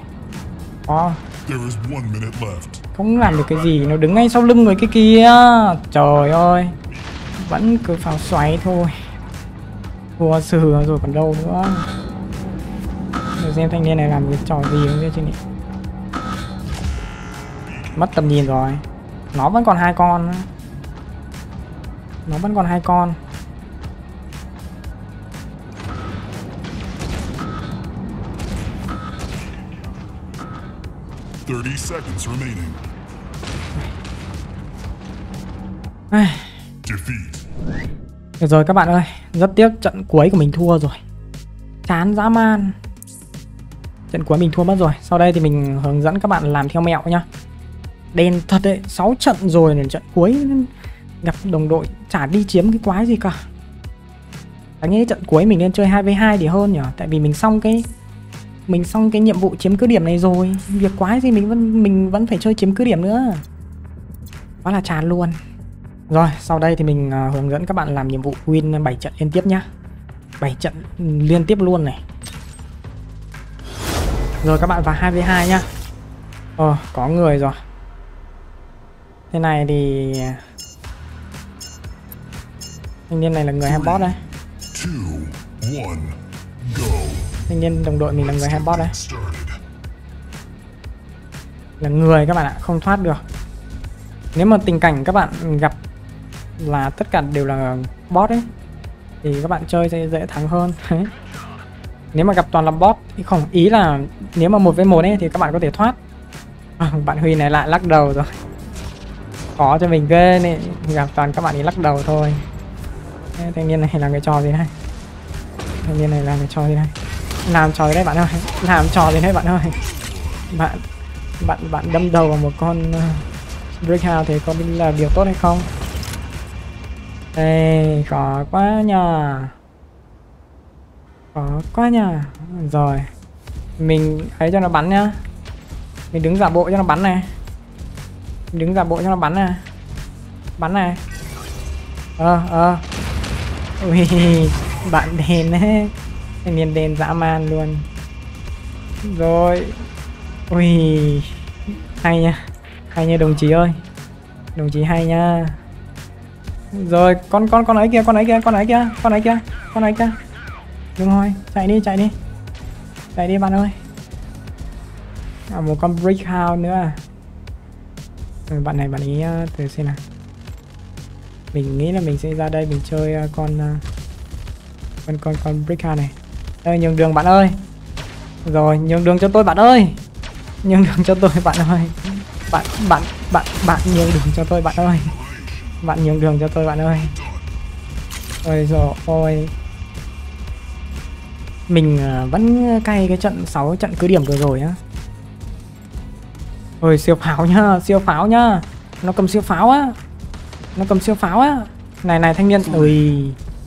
Không làm được cái gì. Nó đứng ngay sau lưng người cái kia. Trời ơi. Vẫn cứ pháo xoáy thôi. Thua sừ rồi còn đâu nữa. Để xem thanh niên này làm cái trò gì không biết chứ nhỉ. Mất tầm nhìn rồi. Nó vẫn còn 2 con. 30 seconds remaining. Được rồi các bạn ơi, rất tiếc trận cuối của mình thua rồi. Chán dã man. Trận cuối mình thua mất rồi. Sau đây thì mình hướng dẫn các bạn làm theo mẹo nhá. Đen thật đấy, 6 trận rồi đến trận cuối gặp đồng đội chả đi chiếm cái quái gì cả. Đáng nhẽ trận cuối mình nên chơi 2v2 thì hơn nhỉ, tại vì mình xong cái nhiệm vụ chiếm cứ điểm này rồi. Việc quái gì mình vẫn phải chơi chiếm cứ điểm nữa. Quá là chán luôn. Rồi, sau đây thì mình hướng dẫn các bạn làm nhiệm vụ win 7 trận liên tiếp nhá. 7 trận liên tiếp luôn này. Rồi các bạn vào 2v2 nhá. Có người rồi. Thế này thì thanh niên này là người hay bot đây. Thanh niên đồng đội mình là người hay bot đây. Là người các bạn ạ, không thoát được. Nếu mà tình cảnh các bạn gặp là tất cả đều là bot ấy thì các bạn chơi sẽ dễ thắng hơn. Nếu mà gặp toàn là bot thì không, ý là nếu mà 1v1 ấy thì các bạn có thể thoát. Bạn Huy này lại lắc đầu rồi. Có cho mình ghê này, gặp toàn các bạn ấy lắc đầu thôi. Thanh niên này làm cái trò gì đây? Làm trò gì đấy bạn ơi? Bạn đâm đầu vào một con breakout thì có là điều tốt hay không? Ê, khó quá nhờ. Rồi, Mình ấy cho nó bắn nhá. Mình đứng giả bộ cho nó bắn này. Mình đứng giả bộ cho nó bắn này. Bắn này. Ui, bạn đền ấy. Thanh niên đền dã man luôn. Rồi. Ui, hay nha. Hay nha đồng chí ơi. Đồng chí hay nha. Rồi, con ấy kìa, con ấy kìa. Đúng rồi, chạy đi. Chạy đi bạn ơi. Một con breakout nữa à. Rồi, bạn này bạn ý thử xem nào. Mình nghĩ là mình sẽ ra đây mình chơi con breakout này. Đây, nhường đường bạn ơi. Rồi, nhường đường cho tôi bạn ơi. Nhường đường cho tôi bạn ơi. Bạn nhường đường cho tôi bạn ơi. Bạn nhường đường cho tôi bạn ơi. Ôi rồi ôi. Mình vẫn cay cái trận 6 trận cứ điểm vừa rồi á. Ôi siêu pháo nhá. Nó cầm siêu pháo á. Này thanh niên. Ui.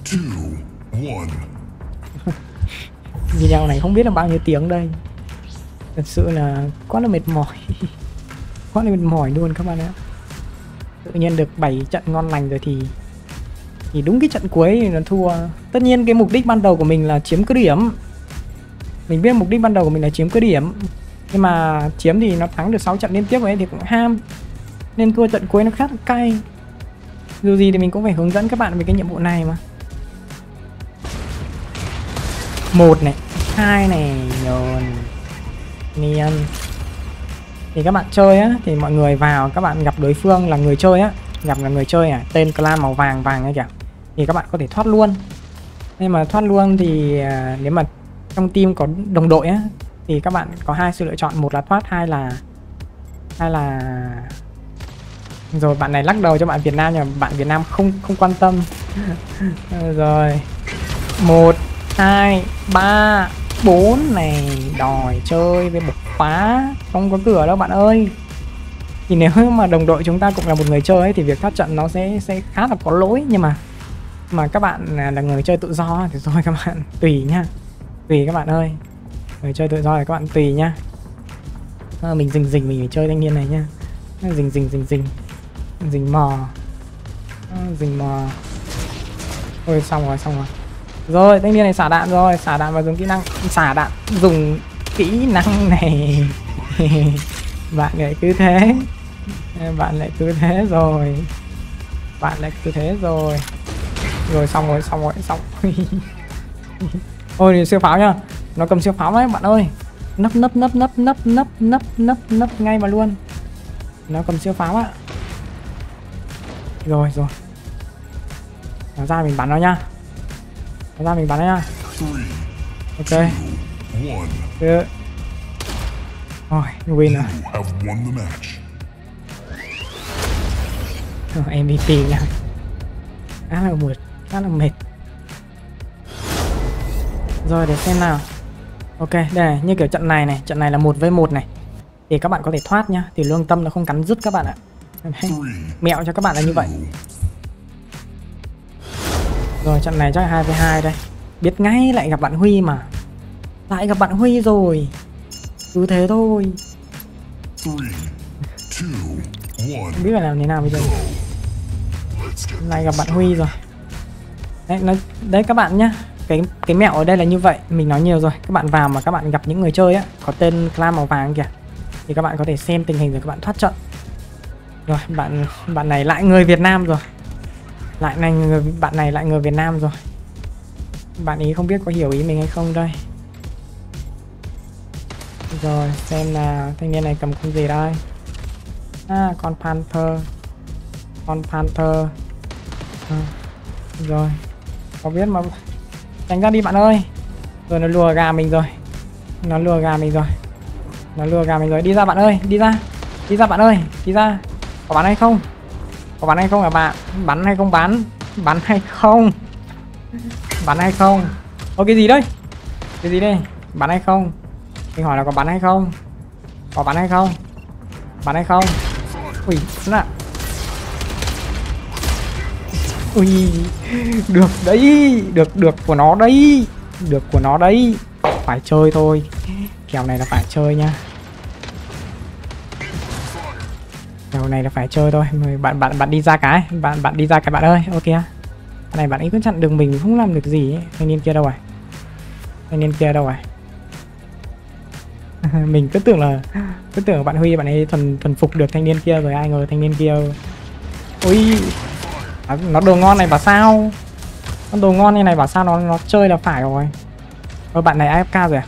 Video này không biết là bao nhiêu tiếng đây. Thật sự là quá là mệt mỏi. Quá là mệt mỏi luôn các bạn ạ. Tự nhiên được 7 trận ngon lành rồi thì đúng cái trận cuối nó thua. Tất nhiên cái mục đích ban đầu của mình là chiếm cứ điểm. Mình biết mục đích ban đầu của mình là chiếm cứ điểm. Nhưng mà chiếm thì nó thắng được 6 trận liên tiếp ấy thì cũng ham. Nên thua trận cuối nó khá là cay. Dù gì thì mình cũng phải hướng dẫn các bạn về cái nhiệm vụ này mà. 1 này, 2 này, nhồn niên. Thì các bạn chơi á, thì mọi người vào các bạn gặp đối phương là người chơi á, gặp là người chơi à, tên clan màu vàng ấy kìa, thì các bạn có thể thoát luôn. Nhưng mà thoát luôn thì nếu mà trong team có đồng đội á thì các bạn có 2 sự lựa chọn, một là thoát, hai là rồi bạn này lắc đầu cho bạn Việt Nam, nhưng mà bạn Việt Nam không quan tâm. Rồi 1 2 3 4 này, đòi chơi với bộc phá, không có cửa đâu bạn ơi. Thì nếu mà đồng đội chúng ta cũng là một người chơi ấy, thì việc thoát trận nó sẽ khá là có lỗi. Nhưng mà các bạn là người chơi tự do thì thôi các bạn tùy nhá, tùy các bạn ơi. Người chơi tự do thì các bạn tùy nhá. Mình rình mình phải chơi thanh niên này nhá. Rình mò. Ôi xong rồi. Rồi thanh niên này xả đạn rồi, xả đạn và dùng kỹ năng, xả đạn dùng kỹ năng này. Bạn lại cứ thế rồi. Rồi xong. Ôi siêu pháo nhá, nó cầm siêu pháo đấy bạn ơi. Nấp ngay mà luôn. Nó cầm siêu pháo á. Rồi. Nó ra mình bắn nó nha. Ok. Được. Rồi, win rồi. MVP nha. Khá là mệt. Rồi để xem nào. Ok, đây như kiểu trận này là 1v1 này. Thì các bạn có thể thoát nhá, thì lương tâm nó không cắn rứt các bạn ạ. Mẹo cho các bạn là như vậy. Rồi trận này chắc là 2v2 đây. Biết ngay lại gặp bạn Huy mà. Lại gặp bạn Huy rồi. Cứ thế thôi. Không biết phải làm thế nào bây giờ. Lại gặp bạn Huy rồi. Đấy các bạn nhá. Cái mẹo ở đây là như vậy. Mình nói nhiều rồi. Các bạn vào mà các bạn gặp những người chơi á, có tên clan màu vàng kìa, thì các bạn có thể xem tình hình rồi các bạn thoát trận. Rồi bạn này lại người Việt Nam rồi. Bạn này lại người Việt Nam rồi. Bạn ý không biết có hiểu ý mình hay không đây. Rồi xem nào, thanh niên này cầm con gì đây. Con Panther. Rồi có biết mà. Tránh ra đi bạn ơi. Rồi nó lùa gà mình rồi. Đi ra bạn ơi, đi ra bạn ơi, đi ra. Có bắn hay không? Hả bạn? Bắn hay không bắn? Bắn hay không? Ô cái gì đây? Bắn hay không? Mình hỏi là có bắn hay không? Bắn hay không? Ui, nè. Ui, được đấy, được của nó đấy. Phải chơi thôi. Kèo này là phải chơi nha. Kèo này là phải chơi thôi. Bạn đi ra cái, bạn đi ra cái bạn ơi. Ok. Cái này bạn ấy cứ chặn đường mình không làm được gì ấy. Thanh niên kia đâu rồi? Thanh niên kia đâu rồi? Mình cứ tưởng là bạn Huy bạn ấy thuần phục được thanh niên kia rồi, ai ngờ thanh niên kia. Ui, nó đồ ngon này bảo sao? Con đồ ngon như này bảo sao nó chơi là phải rồi. Bạn này AFK rồi à?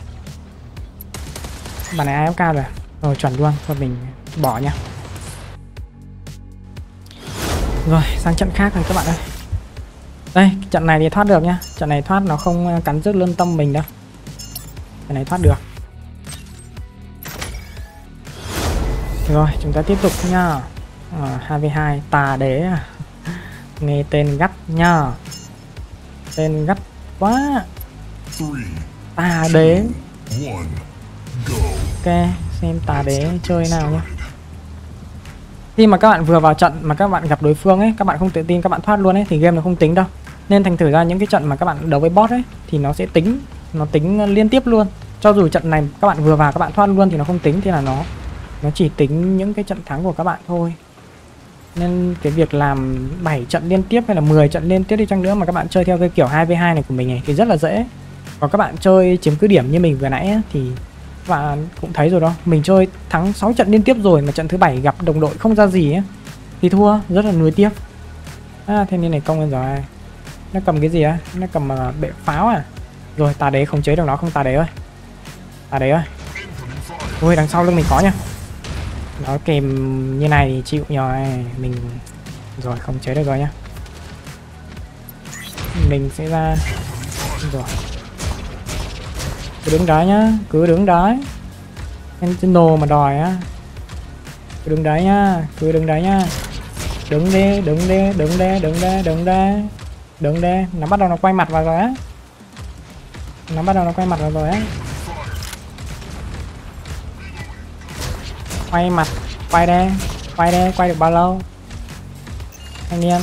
Bạn này AFK rồi à? Chuẩn luôn, thôi mình bỏ nha. Rồi, sang trận khác rồi các bạn ơi. Đây, trận này thì thoát được nhá. Trận này thoát nó không cắn rứt lương tâm mình đâu. Trận này thoát được. Rồi, chúng ta tiếp tục nha. 2v2 tà đế à. Nghe tên gắt nha. Tên gắt quá. Tà đế. Ok, xem tà đế chơi nào nhá. Khi mà các bạn vừa vào trận mà các bạn gặp đối phương ấy, các bạn không tự tin các bạn thoát luôn ấy thì game nó không tính đâu. Nên thành thử ra những cái trận mà các bạn đấu với bot ấy thì nó sẽ tính, nó tính liên tiếp luôn. Cho dù trận này các bạn vừa vào các bạn thoát luôn thì nó không tính, thì là nó chỉ tính những cái trận thắng của các bạn thôi. Nên cái việc làm 7 trận liên tiếp hay là 10 trận liên tiếp đi chăng nữa mà các bạn chơi theo cái kiểu 2v2 này của mình này thì rất là dễ. Còn các bạn chơi chiếm cứ điểm như mình vừa nãy ấy, thì các bạn cũng thấy rồi đó. Mình chơi thắng 6 trận liên tiếp rồi mà trận thứ 7 gặp đồng đội không ra gì ấy thì thua, rất là nuối tiếc. Thế nên này công lên rồi. Nó cầm cái gì á? Nó cầm bệ pháo à? Rồi tà đế khống chế được nó không tà đế ơi? Tà đế ơi. Ui, đằng sau lưng mình có nha. Nó kèm như này thì chịu rồi. Mình rồi không chế được rồi nhá. Mình sẽ ra. Rồi. Cứ đứng đấy nhá. Cứ đứng đấy. Sentinel mà đòi á. Cứ đứng đấy nhá. Cứ đứng đấy nhá. Đứng đi. Đứng đi. Đứng đi. Đứng đi. Đứng đi. Đứng đi. Nó bắt đầu nó quay mặt vào rồi á. Nó bắt đầu nó quay mặt vào rồi á. Quay mặt. Quay đây. Quay đây. Quay được bao lâu? Anh em.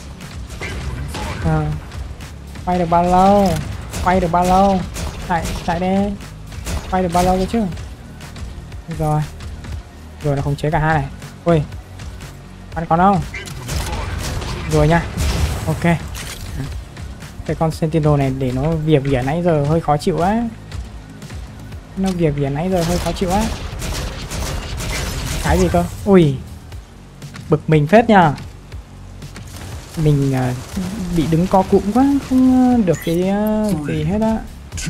Quay được bao lâu? Quay được bao lâu? Chạy đi. Quay được bao lâu chứ? Rồi. Rồi nó khống chế cả hai này. Ui. Bạn còn không? Rồi nha. Ok. Cái con Sentinel này để nó vỉa nãy giờ hơi khó chịu á. Nó vỉa nãy giờ hơi khó chịu á. Cái gì cơ? Ui. Bực mình phết nha. Mình bị đứng co cụm quá, không được cái gì hết á.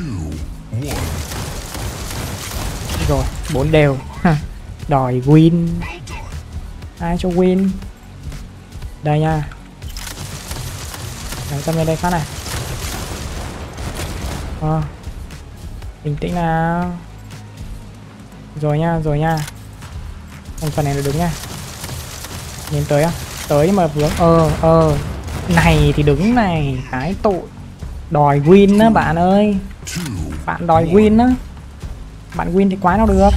Rồi, 4 đều. Đòi win. Ai cho win? Đây nha. Đấy, tâm lên đây phát này. Bình tĩnh nào. Rồi nha, rồi nha. Phần này là đứng nha. Nhìn tới á. Tới mà vướng. Này thì đứng này. Cái tội. Đòi win á bạn ơi. Bạn đòi win á. Bạn win thì quái nào được.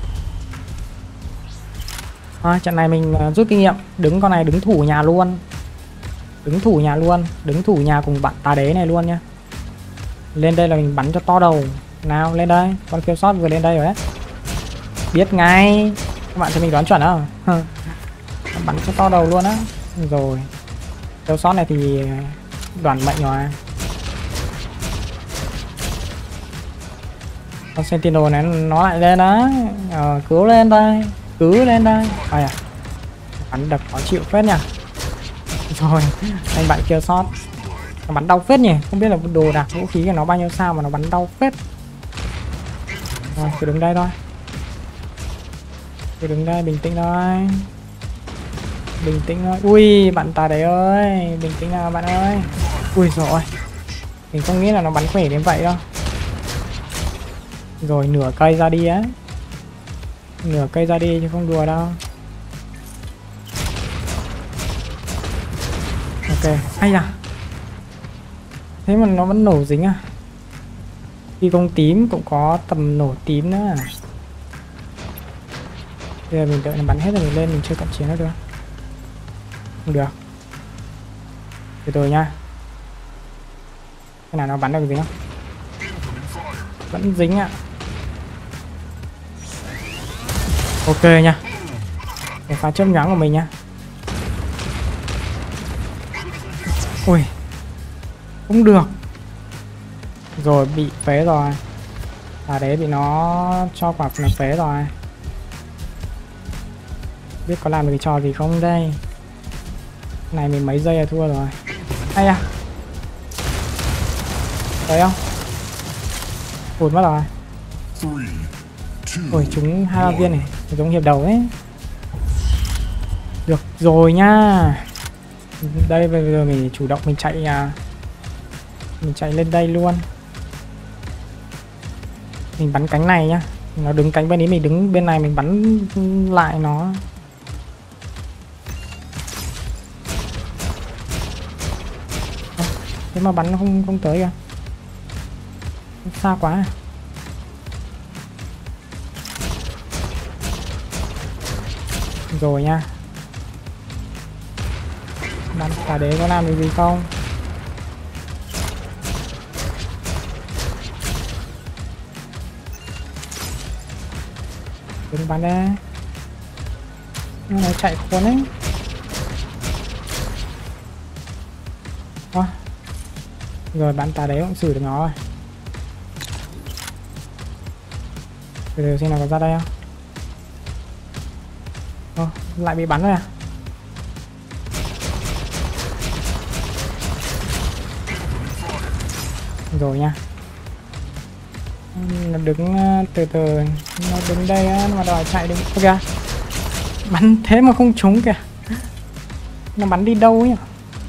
Trận này mình rút kinh nghiệm. Đứng con này đứng thủ nhà luôn. Đứng thủ nhà luôn. Đứng thủ nhà cùng bạn tà đế này luôn nha. Lên đây là mình bắn cho to đầu. Nào lên đây. Con kill shot vừa lên đây rồi đấy. Biết ngay. Các bạn thấy mình đoán chuẩn không? Bắn cho to đầu luôn á. Rồi. Kill shot này thì đoàn mệnh rồi. Con Sentinel này nó lại lên đó. Cứu lên đây. Cứ lên đây. Bắn đập khó chịu phết nha. Rồi, anh bạn kia shot. Nó bắn đau phết nhỉ. Không biết là đồ đạc vũ khí của nó bao nhiêu sao mà nó bắn đau phết. Rồi, cứ đứng đây thôi. Cứ đứng đây, bình tĩnh thôi. Bình tĩnh thôi. Ui, bạn tà đấy ơi. Bình tĩnh nào bạn ơi. Ui rồi. Mình không nghĩ là nó bắn khỏe đến vậy đâu. Rồi, nửa cây ra đi á. Nửa cây ra đi chứ không đùa đâu. Ok, hay à. Thế mà nó vẫn nổ dính à. Khi công tím cũng có tầm nổ tím nữa à. Bây giờ mình đợi nó bắn hết rồi mình lên mình chơi cận chiến nó được. Không được. Từ từ nha. Cái nào nó bắn được dính không? Vẫn dính ạ. Ok nha. Cái pha chớp nhoáng của mình nha. Ui, không được. Rồi bị phế rồi. À đấy bị nó cho quả là phế rồi. Biết có làm được cái trò gì không đây. Này mình mấy giây là thua rồi. Hay à. Thấy không? Hụt mất rồi. Ôi chúng 2-3 viên này giống hiệp đầu ấy. Được rồi nha. Đây bây giờ mình chủ động mình chạy mình chạy lên đây luôn. Mình bắn cánh này nhá. Nó đứng cánh bên ấy, mình đứng bên này mình bắn lại nó. Thế mà bắn nó không tới kìa. Xa quá à. Rồi nha. Bắn cả đế có làm được gì không? Đừng bắn ra. Nó chạy khốn ấy. Rồi bắn tà đấy cũng xử được nó rồi. Từ từ xem nào có ra đây không. Lại bị bắn rồi à. Rồi nha. Nó đứng từ từ. Nó đứng đây á, mà đòi chạy đứng. Ok kìa. Bắn thế mà không trúng kìa. Nó bắn đi đâu ấy.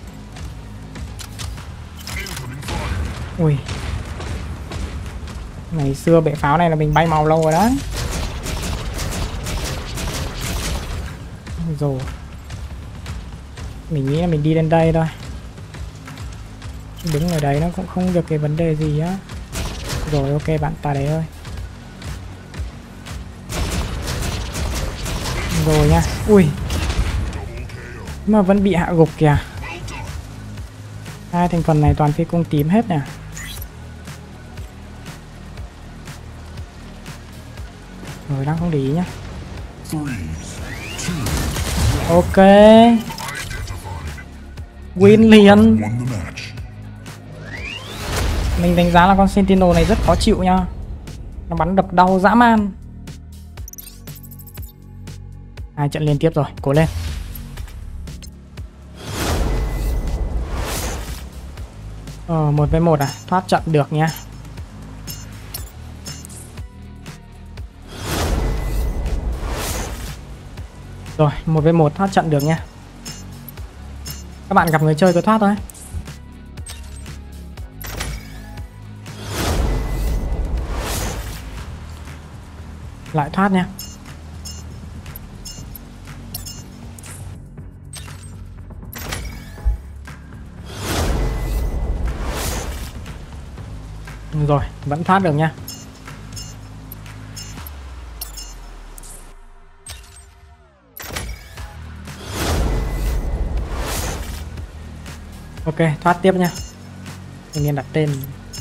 Ui. Ngày xưa bệ pháo này là mình bay màu lâu rồi đó. Rồi. Mình nghĩ là mình đi lên đây thôi. Đứng ở đấy nó cũng không được cái vấn đề gì á. Rồi ok bạn ta đấy ơi. Rồi nha. Ui. Mà vẫn bị hạ gục kìa. Hai thành phần này toàn phi công tím hết nè. Rồi đang không để ý nhá. Ok. Win liền. Mình đánh giá là con Sentinel này rất khó chịu nha. Nó bắn đập đau dã man. 2 trận liên tiếp rồi, cố lên. Ờ 1v1 à, thoát trận được nha. Rồi 1v1 thoát trận được nha. Các bạn gặp người chơi cứ thoát thôi. Lại thoát nha. Rồi vẫn thoát được nha. Ok thoát tiếp nha. Mình nên đặt tên.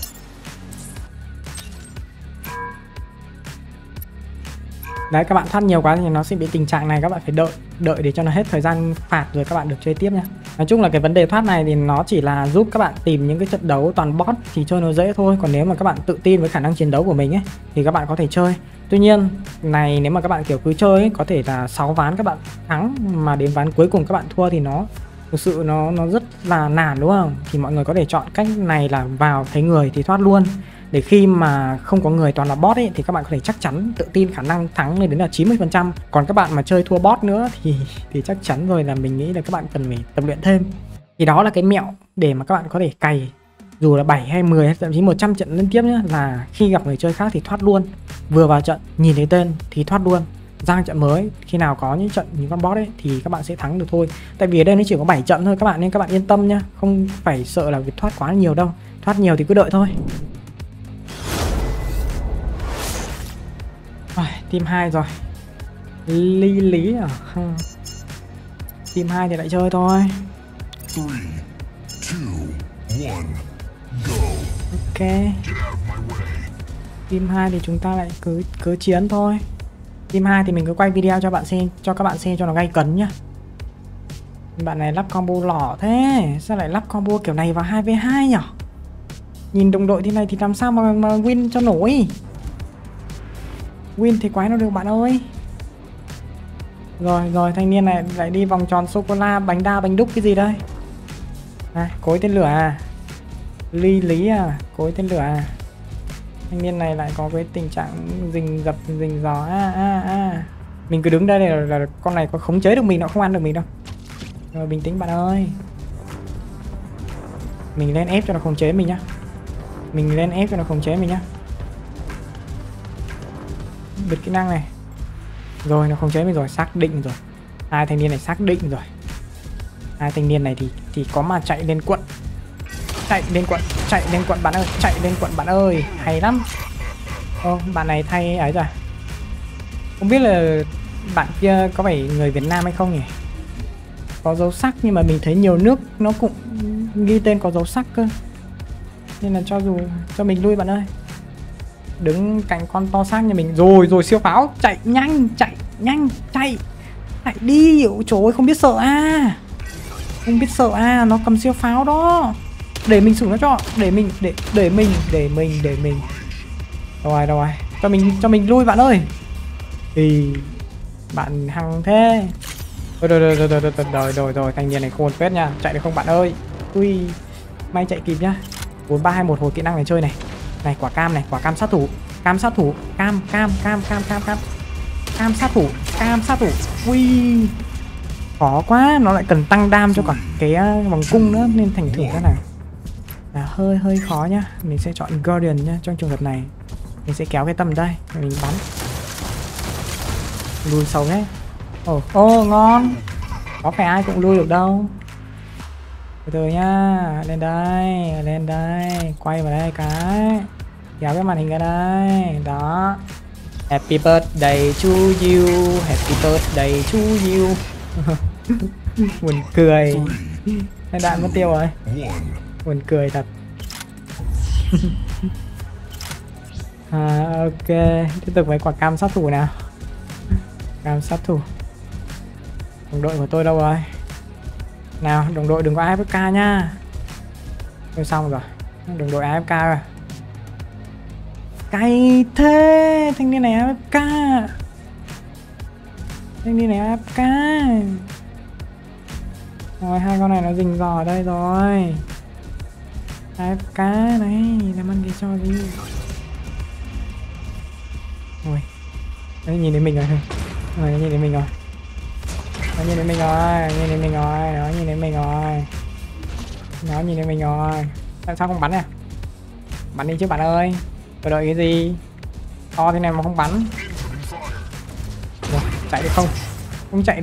Đấy các bạn thoát nhiều quá thì nó sẽ bị tình trạng này, các bạn phải đợi để cho nó hết thời gian phạt rồi các bạn được chơi tiếp nha. Nói chung là cái vấn đề thoát này thì nó chỉ là giúp các bạn tìm những cái trận đấu toàn bot thì chơi nó dễ thôi. Còn nếu mà các bạn tự tin với khả năng chiến đấu của mình ấy thì các bạn có thể chơi. Tuy nhiên này nếu mà các bạn kiểu cứ chơi ấy, có thể là 6 ván các bạn thắng mà đến ván cuối cùng các bạn thua thì nó thực sự nó rất là nản đúng không? Thì mọi người có thể chọn cách này là vào thấy người thì thoát luôn. Để khi mà không có người toàn là bot ấy thì các bạn có thể chắc chắn tự tin khả năng thắng lên đến là 90%. Còn các bạn mà chơi thua bot nữa thì chắc chắn rồi là mình nghĩ là các bạn cần phải tập luyện thêm. Thì đó là cái mẹo để mà các bạn có thể cày dù là 7 hay 10 hay thậm chí 100 trận liên tiếp nhé, là khi gặp người chơi khác thì thoát luôn. Vừa vào trận nhìn thấy tên thì thoát luôn. Giang trận mới khi nào có những trận những con boss ấy thì các bạn sẽ thắng được thôi. Tại vì ở đây nó chỉ có 7 trận thôi các bạn, nên các bạn yên tâm nhá, không phải sợ là việc thoát quá nhiều đâu. Thoát nhiều thì cứ đợi thôi. Team 2 rồi. Lý à? Team 2 thì lại chơi thôi. 3, 2, 1, go. Ok. Team 2 thì chúng ta lại cứ chiến thôi. Team 2 thì mình cứ quay video cho các bạn xem cho nó gay cấn nhá. Bạn này lắp combo lỏ thế, sao lại lắp combo kiểu này vào 2v2 nhỉ? Nhìn đồng đội thế này thì làm sao mà win cho nổi. Win thì quái nó được bạn ơi. Rồi thanh niên này lại đi vòng tròn sô cô la, bánh đa bánh đúc cái gì đây? À, cối tên lửa à? Lý à? Cối tên lửa à? Thanh niên này lại có cái tình trạng rình rò. Mình cứ đứng đây là con này có khống chế được mình, nó không ăn được mình đâu. Rồi bình tĩnh bạn ơi. Mình lên ép cho nó khống chế mình nhá. Mình lên ép cho nó khống chế mình nhá. Bật kỹ năng này. Rồi nó khống chế mình rồi, xác định rồi. Hai thanh niên này xác định rồi. Hai thanh niên này thì có mà chạy lên quận. Chạy lên quận bạn ơi, chạy lên quận bạn ơi, hay lắm. Bạn này thay ấy rồi. Không biết là bạn kia có phải người Việt Nam hay không nhỉ? Có dấu sắc nhưng mà mình thấy nhiều nước nó cũng ghi tên có dấu sắc cơ. Nên là cho mình lui bạn ơi. Đứng cạnh con to xác như mình. Rồi siêu pháo, chạy đi. Trời ơi, không biết sợ à. Không biết sợ à, nó cầm siêu pháo đó. Để mình xử nó cho, để mình. Rồi. Cho mình lui bạn ơi. Thì bạn hăng thế. Rồi, thanh niên này khôn phết nha. Chạy được không bạn ơi? Ui, may chạy kịp nhá. 4 3 2 1 hồi kỹ năng này chơi này. Này quả cam này, quả cam sát thủ. Cam sát thủ. Cam sát thủ. Ui. Khó quá, nó lại cần tăng đam cho cả cái vòng cung nữa nên thành thử cái này là hơi khó nhá. Mình sẽ chọn Guardian nhá. Trong trường hợp này mình sẽ kéo cái tầm đây, mình bắn lùi sâu hết. Ngon. Có phải ai cũng lui được đâu. Từ từ nhá. Lên đây. Quay vào đây cái. Kéo cái màn hình ra đây. Đó. Happy birthday to you. Happy birthday to you. Buồn cười. Đạn mất tiêu rồi. Buồn cười thật. Ok. Tiếp tục với quả cam sát thủ nào. Cam sát thủ. Đồng đội của tôi đâu rồi? Nào, đồng đội đừng có AFK nha. Tôi xong rồi. Đồng đội AFK rồi. Cay thế. Thanh niên này AFK. Rồi, hai con này nó rình rò ở đây rồi. AFK này, làm ăn cái cho gì. Ôi, nó nhìn đến mình rồi. Nó nhìn đến mình rồi. Tại sao không bắn à? Bắn đi chứ bạn ơi. Tôi đợi cái gì? To thế này mà không bắn. Rồi, chạy được không? Không chạy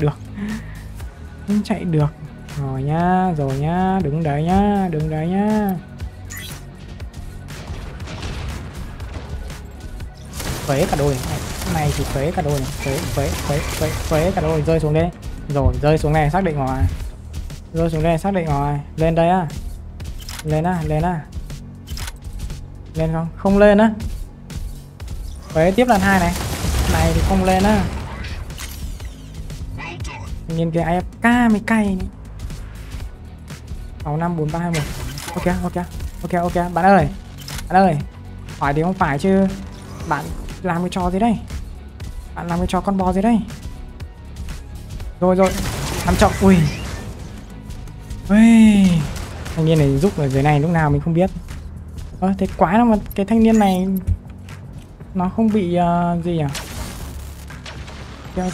được. Rồi nhá, đứng đấy nhá. Phế cả đôi này thì phế cả đôi này. Phế cả đôi. Rơi xuống đây. Rồi, rơi xuống này xác định rồi. Lên đây á. Lên không? Không lên á. Phế tiếp lần 2 này. Này thì không lên á. Nhìn cái AFK mới cay này. 6 5 4 3 2 1. Ok. Bạn ơi. Hỏi thì không phải chứ. Bạn làm cái trò gì đây? Bạn làm cái trò con bò gì đây? Rồi. Làm chậm. Ui. Thanh niên này giúp ở dưới này lúc nào mình không biết. Thế quái lắm mà cái thanh niên này nó không bị gì nhỉ? Ok.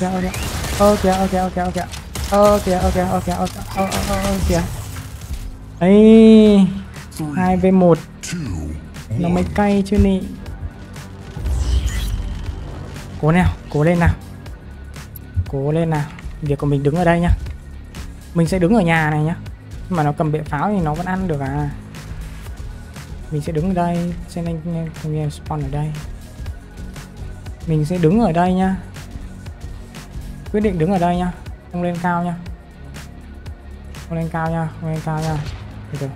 Ấy 2v1 nó mới cay chứ nị. Cố lên nào. Việc của mình đứng ở đây nhá. Mình sẽ đứng ở nhà này nhá. Nhưng mà nó cầm bệ pháo thì nó vẫn ăn được à. Mình sẽ đứng ở đây. Xem anh spawn ở đây. Mình sẽ đứng ở đây nhá. Quyết định đứng ở đây nhá. Không lên cao nhá. Từ từ.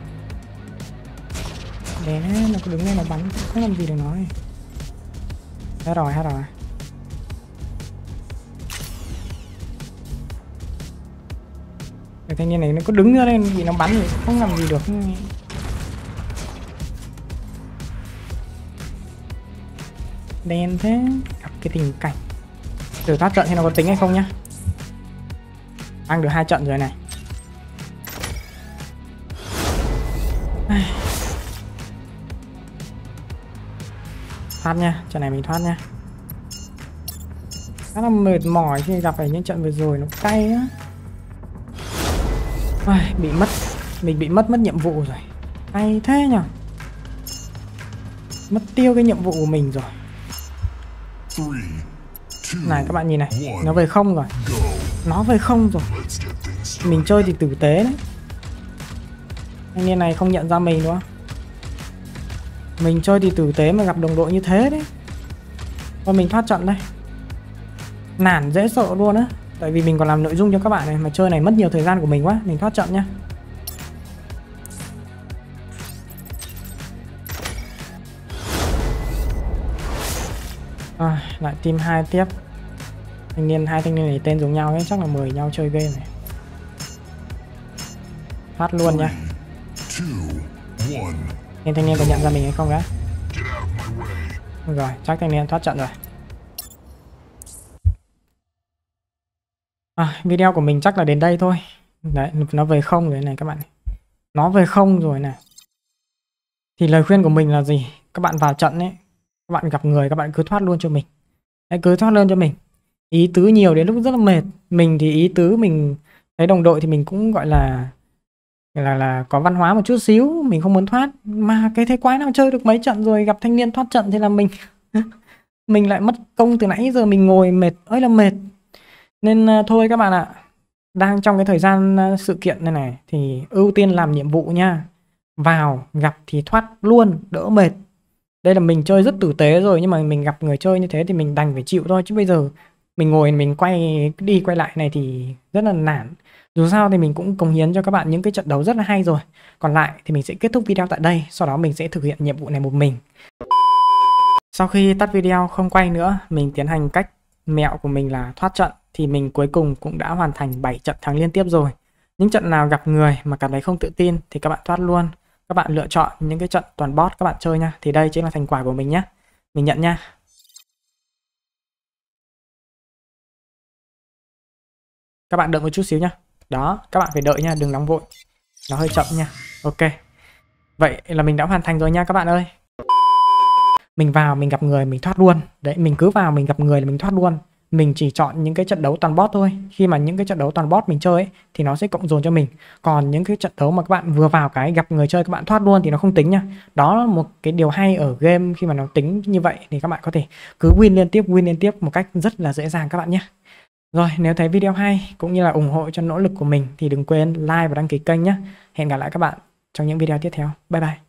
Để nó cứ đứng đây nó bắn không làm gì được nó này. Hết rồi. Cái thanh niên này nó có đứng ra lên bị nó bắn thì không làm gì được. Đen thế. Gặp cái tình cảnh thử thoát trận thì nó có tính hay không nhá. Ăn được 2 trận rồi này. Thoát nha, trận này mình thoát nha. Rất là mệt mỏi khi gặp phải những trận vừa rồi, nó cay á. Bị mất, mình bị mất nhiệm vụ rồi. Cay thế nhở. Mất tiêu cái nhiệm vụ của mình rồi. Này các bạn nhìn này, nó về không rồi. Nó về không rồi. Mình chơi thì tử tế đấy. Thanh niên này không nhận ra mình nữa. Mình chơi thì tử tế mà gặp đồng đội như thế đấy. Thôi mình thoát trận đây. Nản dễ sợ luôn á. Tại vì mình còn làm nội dung cho các bạn này, mà chơi này mất nhiều thời gian của mình quá. Mình thoát trận nhá. Lại team 2 tiếp. Hai thanh niên này tên giống nhau ấy, chắc là mời nhau chơi game này. Thoát luôn nha. Thanh niên có nhận ra mình hay không đã? Rồi, chắc thanh niên thoát trận rồi. Video của mình chắc là đến đây thôi. Đấy, nó về không rồi này các bạn. Nó về không rồi này. Thì lời khuyên của mình là gì? Các bạn vào trận ấy, các bạn gặp người, các bạn cứ thoát luôn cho mình. Đấy, cứ thoát luôn cho mình. Ý tứ nhiều đến lúc rất là mệt. Mình thì ý tứ mình thấy đồng đội thì mình cũng gọi là có văn hóa một chút xíu, mình không muốn thoát. Mà cái thế quái nào chơi được mấy trận rồi gặp thanh niên thoát trận thì là mình mình lại mất công từ nãy giờ mình ngồi mệt ơi là mệt. Nên thôi các bạn ạ. Đang trong cái thời gian sự kiện này này thì ưu tiên làm nhiệm vụ nha. Vào gặp thì thoát luôn, đỡ mệt. Đây là mình chơi rất tử tế rồi, nhưng mà mình gặp người chơi như thế thì mình đành phải chịu thôi. Chứ bây giờ mình ngồi mình quay đi quay lại này thì rất là nản. Dù sao thì mình cũng cống hiến cho các bạn những cái trận đấu rất là hay rồi. Còn lại thì mình sẽ kết thúc video tại đây. Sau đó mình sẽ thực hiện nhiệm vụ này một mình. Sau khi tắt video không quay nữa, mình tiến hành cách mẹo của mình là thoát trận. Thì mình cuối cùng cũng đã hoàn thành 7 trận thắng liên tiếp rồi. Những trận nào gặp người mà cảm thấy không tự tin thì các bạn thoát luôn. Các bạn lựa chọn những cái trận toàn bot các bạn chơi nha. Thì đây chính là thành quả của mình nhé. Mình nhận nha. Các bạn đợi một chút xíu nhá. Đó, các bạn phải đợi nha, đừng nóng vội. Nó hơi chậm nha. Ok. Vậy là mình đã hoàn thành rồi nha các bạn ơi. Mình vào mình gặp người mình thoát luôn. Đấy, mình cứ vào mình gặp người là mình thoát luôn. Mình chỉ chọn những cái trận đấu toàn bot thôi. Khi mà những cái trận đấu toàn bot mình chơi ấy, thì nó sẽ cộng dồn cho mình. Còn những cái trận đấu mà các bạn vừa vào cái gặp người chơi các bạn thoát luôn thì nó không tính nha. Đó là một cái điều hay ở game, khi mà nó tính như vậy thì các bạn có thể cứ win liên tiếp một cách rất là dễ dàng các bạn nhé. Rồi, nếu thấy video hay cũng như là ủng hộ cho nỗ lực của mình thì đừng quên like và đăng ký kênh nhé. Hẹn gặp lại các bạn trong những video tiếp theo. Bye bye.